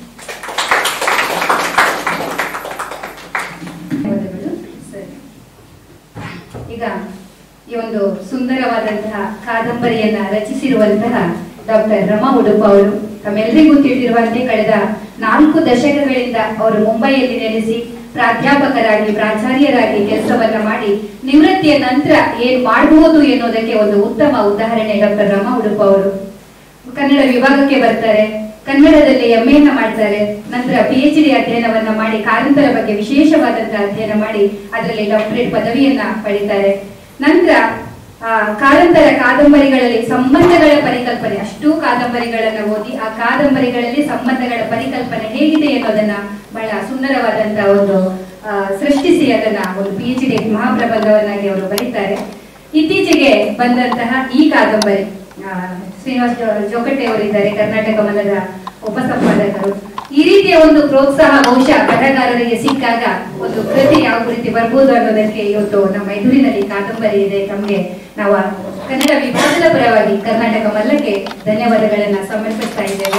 ಈಗ ಈ ಒಂದು ಸುಂದರವಾದಂತಹ ಕಾದಂಬರಿಯನ್ನ ರಚಿಸಿರುವಂತಹ ಡಾಕ್ಟರ್ ರಮಾ ಉಡುಪ ಅವರು ತಮ್ಮೆಲ್ಲರಿಗೂ ತಿಳಿದಿರುವಂತೆ ಕಳೆದ ನಾಲ್ಕು ದಶಕಗಳಿಂದ ಅವರು ಮುಂಬೈಯಲ್ಲಿ ನೆಲೆಸಿ ಪ್ರಾಧ್ಯಾಪಕರಾಗಿ ಪ್ರಾಚಾರ್ಯರಾಗಿ ಕೆಲಸವನ್ನ ಮಾಡಿ ನಿವೃತ್ತಿಯ ನಂತರ ಏನ್ ಮಾಡಬಹುದು ಎನ್ನುವುದಕ್ಕೆ ಒಂದು ಉತ್ತಮ ಉದಾಹರಣೆ ಡಾಕ್ಟರ್ ರಮಾ ಉಡುಪ ಅವರು. ಕನ್ನಡ ವಿಭಾಗಕ್ಕೆ ಬರ್ತಾರೆ, ಕನ್ನಡದಲ್ಲಿ ಎಂ ಎನ್ನ ಮಾಡ್ತಾರೆ, ನಂತರ ಪಿ ಎಚ್ ಡಿ ಅಧ್ಯಯನವನ್ನ ಮಾಡಿ ಕಾರಂತರ ಬಗ್ಗೆ ವಿಶೇಷವಾದಂತಹ ಅಧ್ಯಯನ ಮಾಡಿ ಅದರಲ್ಲಿ ಡಾಕ್ಟರೇಟ್ ಪದವಿಯನ್ನ ಪಡಿತಾರೆ. ನಂತರ ಆ ಕಾರಂತರ ಕಾದಂಬರಿಗಳಲ್ಲಿ ಸಂಬಂಧಗಳ ಪರಿಕಲ್ಪನೆ, ಅಷ್ಟೂ ಕಾದಂಬರಿಗಳನ್ನ ಓದಿ ಆ ಕಾದಂಬರಿಗಳಲ್ಲಿ ಸಂಬಂಧಗಳ ಪರಿಕಲ್ಪನೆ ಹೇಗಿದೆ ಅನ್ನೋದನ್ನ ಬಹಳ ಸುಂದರವಾದಂತಹ ಒಂದು ಸೃಷ್ಟಿಸಿ ಅದನ್ನ ಒಂದು ಪಿ ಎಚ್ ಡಿ ಮಹಾಪ್ರಬಂಧವನ್ನಾಗಿ ಅವರು ಬರೀತಾರೆ. ಇತ್ತೀಚೆಗೆ ಬಂದಂತಹ ಈ ಕಾದಂಬರಿ ಶ್ರೀನಿವಾಸ್ ಜೋಕಟ್ಟೆ ಅವರಿದ್ದಾರೆ, ಕರ್ನಾಟಕ ಮನದ ಉಪಸಂಪಾದಕರು. ಈ ರೀತಿಯ ಒಂದು ಪ್ರೋತ್ಸಾಹ ಬಹುಶಃ ಬರಹಗಾರರಿಗೆ ಸಿಕ್ಕಾಗ ಒಂದು ಕೃತಿ ಯಾವ ರೀತಿ ಬರ್ಬೋದು ಅನ್ನೋದಕ್ಕೆ ಇವತ್ತು ನಮ್ಮ ಎದುರಿನಲ್ಲಿ ಕಾದಂಬರಿ ಇದೆ. ನಮ್ಗೆ ನಾವು ಕನ್ನಡ ವಿಭಾಗದ ಪರವಾಗಿ ಕರ್ನಾಟಕ ಮಲ್ಲಕ್ಕೆ ಧನ್ಯವಾದಗಳನ್ನ ಸಮರ್ಪಿಸ್ತಾ ಇದ್ದೇವೆ.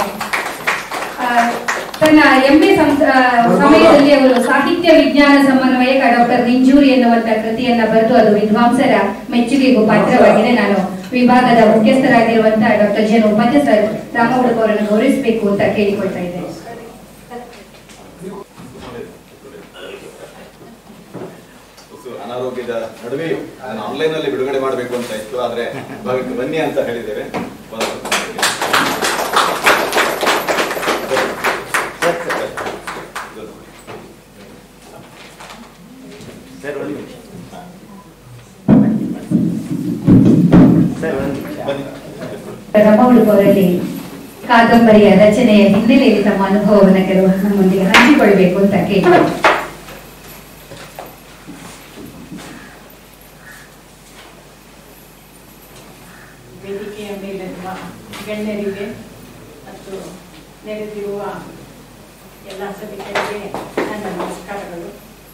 ತನ್ನ ಎಂ ಎ ಸಮಯದಲ್ಲಿ ಅವರು ಸಾಹಿತ್ಯ ವಿಜ್ಞಾನ ಸಮನ್ವಯಕ ಡಾಕ್ಟರ್ ನಿಂಜೂರಿ ಎನ್ನುವಂತಹ ಕೃತಿಯನ್ನ ಬರೆದು ಅದು ವಿದ್ವಾಂಸರ ಮೆಚ್ಚುಗೆಗೂ ಪಾತ್ರವಾಗಿದೆ. ನಾನು ವಿಭಾಗದ ಮುಖ್ಯಸ್ಥರಾಗಿರುವಂತಹ doctor G N Upadhya sir Rama Udupa ಅವರನ್ನು ಗೌರವಿಸಬೇಕು ಅಂತ ಕೇಳಿಕೊಳ್ತಾ ಇದ್ದೇನೆ. ಅನಾರೋಗ್ಯದ ನಡುವೆಯೂ ನಾನು ಆನ್ಲೈನ್ ಅಲ್ಲಿ ಬಿಡುಗಡೆ ಮಾಡಬೇಕು ಅಂತ ಇತ್ತು, ಆದ್ರೆ ಭಾಗಕ್ಕೆ ಬನ್ನಿ ಅಂತ ಹೇಳಿದ್ದೇವೆ. ರಮಾ ಉಡುಪ ಅವರಲ್ಲಿ ಕಾದಂಬರಿಯ ರಚನೆಯ ಹಿನ್ನೆಲೆಯಲ್ಲಿ ತಮ್ಮ ಅನುಭವವನ್ನು ಕೆಲವು ನಮ್ಮೊಂದಿಗೆ ಹಂಚಿಕೊಳ್ಬೇಕು ಅಂತ ಕೇಳಿ. ವೇದಿಕೆಯ ಮೇಲಿರುವ ಗಣ್ಯರಿಗೆ ಮತ್ತು ನೆರೆದಿರುವ ಎಲ್ಲ ಸಭಿಕರಿಗೆ ನನ್ನ ನಮಸ್ಕಾರಗಳು.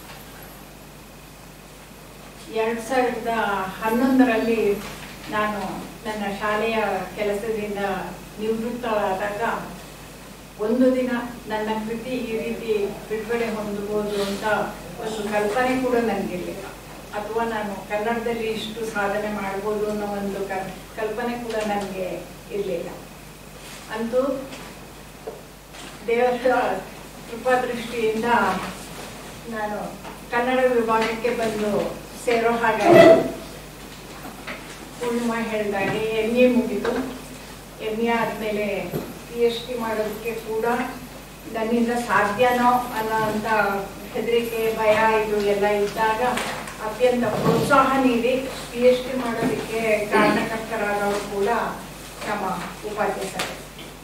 ಎರಡ್ ಸಾವಿರದ ಹನ್ನೊಂದರಲ್ಲಿ ನಾನು ನನ್ನ ಶಾಲೆಯ ಕೆಲಸದಿಂದ ನಿವೃತ್ತರಾದಾಗ ಒಂದು ದಿನ ನನ್ನ ಕೃತಿ ಈ ರೀತಿ ಬಿಡುಗಡೆ ಹೊಂದಬಹುದು ಅಂತ ಒಂದು ಕಲ್ಪನೆ ಕೂಡ ನನಗಿರಲಿಲ್ಲ, ಅಥವಾ ನಾನು ಕನ್ನಡದಲ್ಲಿ ಇಷ್ಟು ಸಾಧನೆ ಮಾಡ್ಬೋದು ಅನ್ನೋ ಒಂದು ಕಲ್ಪನೆ ಕೂಡ ನನಗೆ ಇರಲಿಲ್ಲ. ಅಂತೂ ದೇವರ ಕೃಪಾದೃಷ್ಟಿಯಿಂದ ನಾನು ಕನ್ನಡ ವಿಭಾಗಕ್ಕೆ ಬಂದು ಸೇರೋ ಹಾಗಾಯಿತು. ಪೂರ್ಣಿಮಾ ಹೇಳಿದಾಗೆ ಎಮ್ ಎ ಮುಗಿದು, ಎಮ್ ಎ ಆದಮೇಲೆ ಪಿ ಎಚ್ ಡಿ ಮಾಡೋದಕ್ಕೆ ಕೂಡ ನನ್ನಿಂದ ಸಾಧ್ಯನೋ ಅನ್ನೋಂಥ ಹೆದರಿಕೆ, ಭಯ ಇದು ಎಲ್ಲ ಇದ್ದಾಗ ಅತ್ಯಂತ ಪ್ರೋತ್ಸಾಹ ನೀಡಿ ಪಿ ಎಚ್ ಡಿ ಮಾಡೋದಕ್ಕೆ ಕಾರಣಕರ್ತರಾದವರು ಕೂಡ ನಮ್ಮ ಉಪಾಧ್ಯಾಯರು.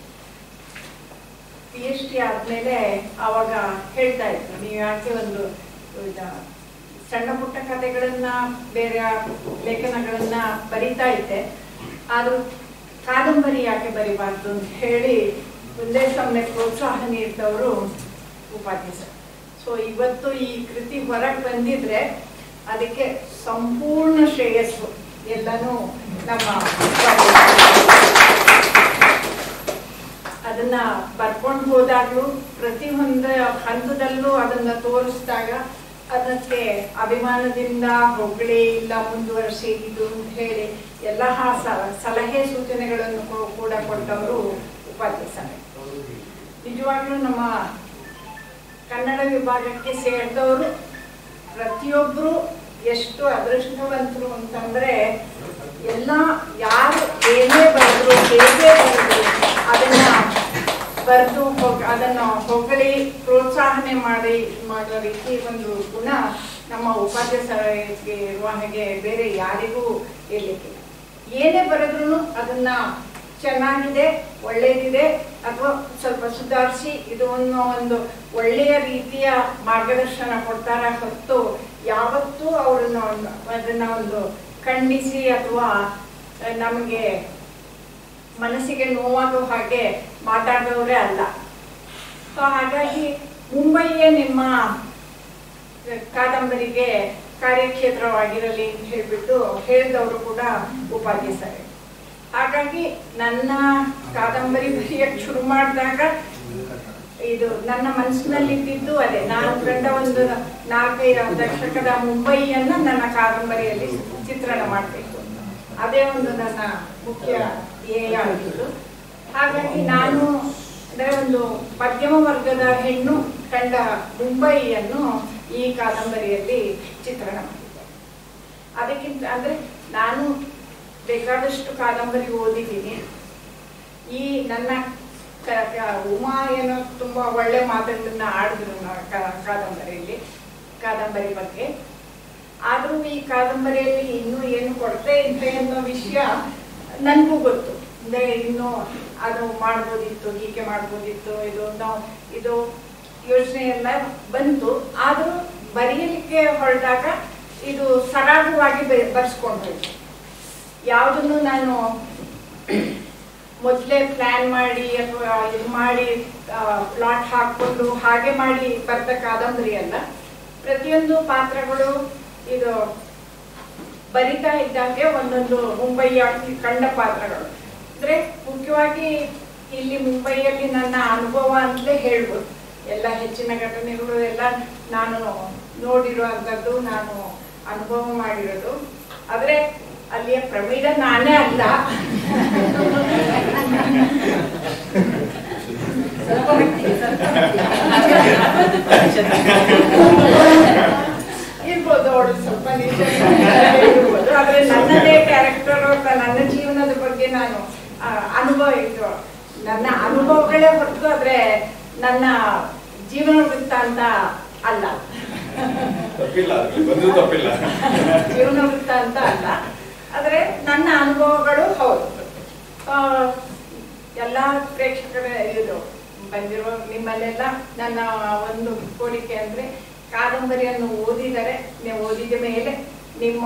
ಪಿ ಎಚ್ ಡಿ ಆದಮೇಲೆ ಆವಾಗ ಹೇಳ್ತಾ ಇದ್ರು, ನೀವು ಯಾಕೆ ಒಂದು ಸಣ್ಣ ಪುಟ್ಟ ಕಥೆಗಳನ್ನ ಬೇರೆ ಲೇಖನಗಳನ್ನ ಬರಿತಾ ಇದ್ದೆ, ಆದರೂ ಕಾದಂಬರಿ ಯಾಕೆ ಬರಿಬಾರ್ದು ಅಂತ ಹೇಳಿ ಒಂದೇ ಸಮಯ ಪ್ರೋತ್ಸಾಹ ನೀಡಿದವರು ಉಪಾಧ್ಯಾಯರು. ಸೊ ಇವತ್ತು ಈ ಕೃತಿ ಹೊರಗೆ ಬಂದಿದ್ರೆ ಅದಕ್ಕೆ ಸಂಪೂರ್ಣ ಶ್ರೇಯಸ್ಸು ಎಲ್ಲನೂ ನಮ್ಮ ಅದನ್ನ ಬರ್ಕೊಂಡು ಹೋದಾಗ್ಲೂ ಪ್ರತಿಯೊಂದು ಹಂತದಲ್ಲೂ ಅದನ್ನ ತೋರಿಸಿದಾಗ ಅದಕ್ಕೆ ಅಭಿಮಾನದಿಂದ ಹೊಗಳಿ ಇಲ್ಲ ಮುಂದುವರಿಸಿ ಇದು ಅಂತ ಹೇಳಿ ಎಲ್ಲ ಸಲಹೆ ಸೂಚನೆಗಳನ್ನು ಕೂಡ ಕೊಟ್ಟವರು ಉಪಾಧ್ಯಾಯರು. ನಿಜವಾಗ್ಲೂ ನಮ್ಮ ಕನ್ನಡ ವಿಭಾಗಕ್ಕೆ ಸೇರಿದವರು ಪ್ರತಿಯೊಬ್ಬರು ಎಷ್ಟು ಅದೃಷ್ಟವಂತರು ಅಂತಂದ್ರೆ, ಎಲ್ಲ ಯಾರು ಏನೇ ಬರೆದ್ರು ಹೇಗೆ ಬರೆದ್ರು ಅದನ್ನ ಬರೆದು ಹೋಗ ಅದನ್ನ ಹೊಗಳಿ ಪ್ರೋತ್ಸಾಹನೆ ಮಾಡಿ ಮಾಡೋ ರೀತಿ ಒಂದು ಗುಣ ನಮ್ಮ ಉಪಾಧ್ಯಾಯರಿಗೆ ಇರುವ ಹಾಗೆ ಬೇರೆ ಯಾರಿಗೂ ಇರ್ಲಿಕ್ಕಿಲ್ಲ. ಏನೇ ಬರೆದ್ರು ಅದನ್ನ ಚೆನ್ನಾಗಿದೆ, ಒಳ್ಳೇದಿದೆ ಅಥವಾ ಸ್ವಲ್ಪ ಸುಧಾರಿಸಿ ಇದು ಅನ್ನೋ ಒಂದು ಒಳ್ಳೆಯ ರೀತಿಯ ಮಾರ್ಗದರ್ಶನ ಕೊಡ್ತಾರೆ ಹೊರತು ಯಾವತ್ತೂ ಅವ್ರನ್ನ ಅದನ್ನ ಒಂದು ಖಂಡಿಸಿ ಅಥವಾ ನಮಗೆ ಮನಸ್ಸಿಗೆ ನೋವಾಗೋ ಹಾಗೆ ಮಾತಾಡೋರೇ ಅಲ್ಲ. ಸೊ ಹಾಗಾಗಿ ಮುಂಬಯಿಯೇ ನಿಮ್ಮ ಕಾದಂಬರಿಗೆ ಕಾರ್ಯಕ್ಷೇತ್ರವಾಗಿರಲಿ ಅಂತ ಹೇಳ್ಬಿಟ್ಟು ಹೇಳಿದವರು ಕೂಡ ಉಪಾಧ್ಯಾಯರು. ಹಾಗಾಗಿ ನನ್ನ ಕಾದಂಬರಿ ಬರೆಯಕ್ಕೆ ಶುರು ಮಾಡಿದಾಗ ಇದು ನನ್ನ ಮನಸ್ಸಿನಲ್ಲಿ ಇದ್ದಿದ್ದು ಅದೇ, ನಾನು ಕಂಡ ಒಂದು ನಾಲ್ಕೈದು ದಶಕದ ಮುಂಬಯಿಯನ್ನ ನನ್ನ ಕಾದಂಬರಿಯಲ್ಲಿ ಚಿತ್ರಣ ಮಾಡಬೇಕು, ಅದೇ ಒಂದು ನನ್ನ ಮುಖ್ಯ ಧ್ಯೇಯ ಆಗಿತ್ತು. ಹಾಗಾಗಿ ನಾನು ಅಂದ್ರೆ ಒಂದು ಮಧ್ಯಮ ವರ್ಗದ ಹೆಣ್ಣು ಕಂಡ ಮುಂಬಯಿಯನ್ನು ಈ ಕಾದಂಬರಿಯಲ್ಲಿ ಚಿತ್ರಣ ಮಾಡಿದ್ದೆ. ಅದಕ್ಕಿಂತ ಅಂದ್ರೆ ನಾನು ಬೇಕಾದಷ್ಟು ಕಾದಂಬರಿ ಓದಿದ್ದೀನಿ. ಈ ನನ್ನ ಉಮಾ ಏನೋ ತುಂಬಾ ಒಳ್ಳೆ ಮಾತುಗಳನ್ನ ಆಡಿದ್ರು ಕಾದಂಬರಿಯಲ್ಲಿ ಕಾದಂಬರಿ ಬಗ್ಗೆ. ಆದ್ರೂ ಈ ಕಾದಂಬರಿಯಲ್ಲಿ ಇನ್ನೂ ಏನು ಕೊರತೆ ಇದೆ ಅನ್ನೋ ವಿಷಯ ನನಗೂ ಗೊತ್ತು. ಅಂದ್ರೆ ಇನ್ನು ಅದು ಮಾಡ್ಬೋದಿತ್ತು, ಹೀಗೆ ಮಾಡ್ಬೋದಿತ್ತು, ಇದು ನಾವು ಇದು ಯೋಚನೆ ಎಲ್ಲ ಬಂತು. ಆದ್ರೂ ಬರೆಯಲಿಕ್ಕೆ ಹೊರಟಾಗ ಇದು ಸರಾಗವಾಗಿ ಬರ್ಸ್ಕೊಂಡು ಹೋಯ್ತು. ಯಾವುದನ್ನು ನಾನು ಮೊದಲೇ ಪ್ಲಾನ್ ಮಾಡಿ ಅಥವಾ ಇದು ಮಾಡಿ ಪ್ಲಾಟ್ ಹಾಕೊಂಡು ಹಾಗೆ ಮಾಡಿ ಬರ್ದ ಕಾದಂಬರಿ ಅಲ್ಲ. ಪ್ರತಿಯೊಂದು ಪಾತ್ರಗಳು ಇದು ಬರಿತಾ ಇದ್ದಂಗೆ ಒಂದೊಂದು ಮುಂಬಯಿಯ ಕಂಡ ಪಾತ್ರಗಳು. ಅಂದ್ರೆ ಮುಖ್ಯವಾಗಿ ಇಲ್ಲಿ ಮುಂಬಯಿಯಲ್ಲಿ ನನ್ನ ಅನುಭವ ಅಂತಲೇ ಹೇಳ್ಬೋದು. ಎಲ್ಲ ಹೆಚ್ಚಿನ ಘಟನೆಗಳು ಎಲ್ಲ ನಾನು ನೋಡಿರುವಂಥದ್ದು, ನಾನು ಅನುಭವ ಮಾಡಿರೋದು. ಆದ್ರೆ ಅಲ್ಲಿಯ ಪ್ರಮೀಡ ನಾನೇ ಅಲ್ಲ. ಇರ್ಬೋದು ಅವಳು ಸ್ವಲ್ಪ ನಿಜ ಇರ್ಬೋದು. ಆದ್ರೆ ನನ್ನದೇ ಕ್ಯಾರೆಕ್ಟರ್, ನನ್ನ ಜೀವನದ ಬಗ್ಗೆ ನಾನು ಅನುಭವ ಇತ್ತು, ನನ್ನ ಅನುಭವಗಳೇ ಹೊರತು ಆದ್ರೆ ನನ್ನ ಜೀವನ ವೃತ್ತಾಂತ ಅಲ್ಲ. ಜೀವನ ವೃತ್ತಾಂತ ಅಲ್ಲ, ಆದ್ರೆ ನನ್ನ ಅನುಭವಗಳು ಹೌದು. ಎಲ್ಲ ಪ್ರೇಕ್ಷಕರ ಇದು ಬಂದಿರೋ ನಿಮ್ಮಲ್ಲೆಲ್ಲ ನನ್ನ ಒಂದು ಕೋರಿಕೆ ಅಂದ್ರೆ ಕಾದಂಬರಿಯನ್ನು ಓದಿದರೆ, ನೀವು ಓದಿದ ಮೇಲೆ ನಿಮ್ಮ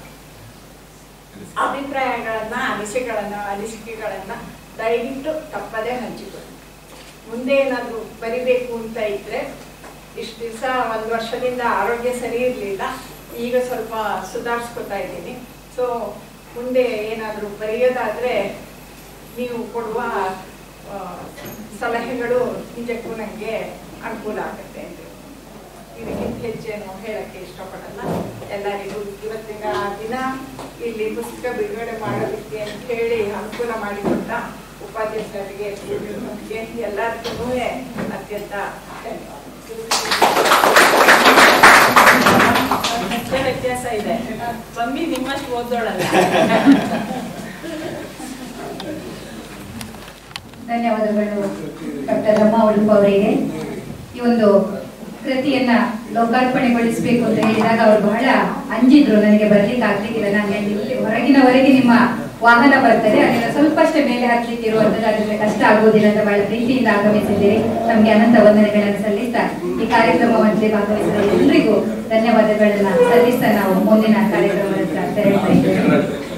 ಅಭಿಪ್ರಾಯಗಳನ್ನ ಅನಿಸಿಕೆಗಳನ್ನ ಅನಿಸಿಕೆಗಳನ್ನ ದಯವಿಟ್ಟು ತಪ್ಪದೇ ಹಂಚಿಕೊಳ್ಳಿ. ಮುಂದೆ ಏನಾದ್ರು ಬರಿಬೇಕು ಅಂತ ಇದ್ರೆ, ಇಷ್ಟು ದಿವಸ ಒಂದು ವರ್ಷದಿಂದ ಆರೋಗ್ಯ ಸರಿ ಇರಲಿಲ್ಲ, ಈಗ ಸ್ವಲ್ಪ ಸುಧಾರಿಸ್ಕೊತಾ ಇದ್ದೀನಿ. ಸೊ ಮುಂದೆ ಏನಾದರೂ ಬರೆಯೋದಾದ್ರೆ ನೀವು ಕೊಡುವ ಸಲಹೆಗಳು ನಿಜಕ್ಕೂ ನನಗೆ ಅನುಕೂಲ ಆಗುತ್ತೆ ಅಂತ ಇದಕ್ಕಿಂತ ಹೆಚ್ಚೇನು ಹೇಳಕ್ಕೆ ಇಷ್ಟಪಡಲ್ಲ. ಎಲ್ಲರಿಗೂ ಇವತ್ತಿನ ದಿನ ಇಲ್ಲಿ ಪುಸ್ತಕ ಬಿಡುಗಡೆ ಮಾಡೋದಕ್ಕೆ ಅಂತ ಹೇಳಿ ಅನುಕೂಲ ಮಾಡಿಕೊಟ್ಟ ಉಪಾಧ್ಯಕ್ಷರಿಗೆ ಎಲ್ಲರಿಗೂ ಅತ್ಯಂತ ಅಷ್ಟೇ ವ್ಯತ್ಯಾಸ ಇದೆ. ಮಮ್ಮಿ ನಿಮ್ಮಷ್ಟು ಓದೋಳಲ್ಲ. ಧನ್ಯವಾದಗಳು ಡಾಕ್ಟರ್ ರಮಾ ಉಡುಪ ಅವರಿಗೆ. ಈ ಒಂದು ಕೃತಿಯನ್ನ ಲೋಕಾರ್ಪಣೆಗೊಳಿಸಬೇಕು ಅಂತ ಹೇಳಿದಾಗ ಅವರು ಬಹಳ ಅಂಜಿದ್ರು, ನನಗೆ ಬರ್ಲಿಕ್ಕೆ ಆಗ್ಲಿಕ್ಕಿಲ್ಲ, ನಾನು ಇಲ್ಲಿ ಹೊರಗಿನವರೆಗೆ ನಿಮ್ಮ ವಾಹನ ಬರ್ತದೆ, ಅದನ್ನ ಸ್ವಲ್ಪಷ್ಟೇ ಮೇಲೆ ಹತ್ಲಿಕ್ಕೆ ಇರುವಂತದ್ದು, ಅದರಿಂದ ಕಷ್ಟ ಆಗುವುದಿಲ್ಲ ಅಂತ ಬಹಳ ಪ್ರೀತಿಯಿಂದ ಆಗಮಿಸಿದ್ದೀರಿ. ನಮ್ಗೆ ಅನಂತ ವಂದನೆಗಳನ್ನು ಸಲ್ಲಿಸ್ತಾ ಈ ಕಾರ್ಯಕ್ರಮದಲ್ಲಿ ಭಾಗವಹಿಸಿದ ಎಲ್ಲರಿಗೂ ಧನ್ಯವಾದಗಳನ್ನ ಸಲ್ಲಿಸ್ತಾ ನಾವು ಮುಂದಿನ ಕಾರ್ಯಕ್ರಮದ ತೆರಳ್ತಾ ಇದ್ದೇವೆ.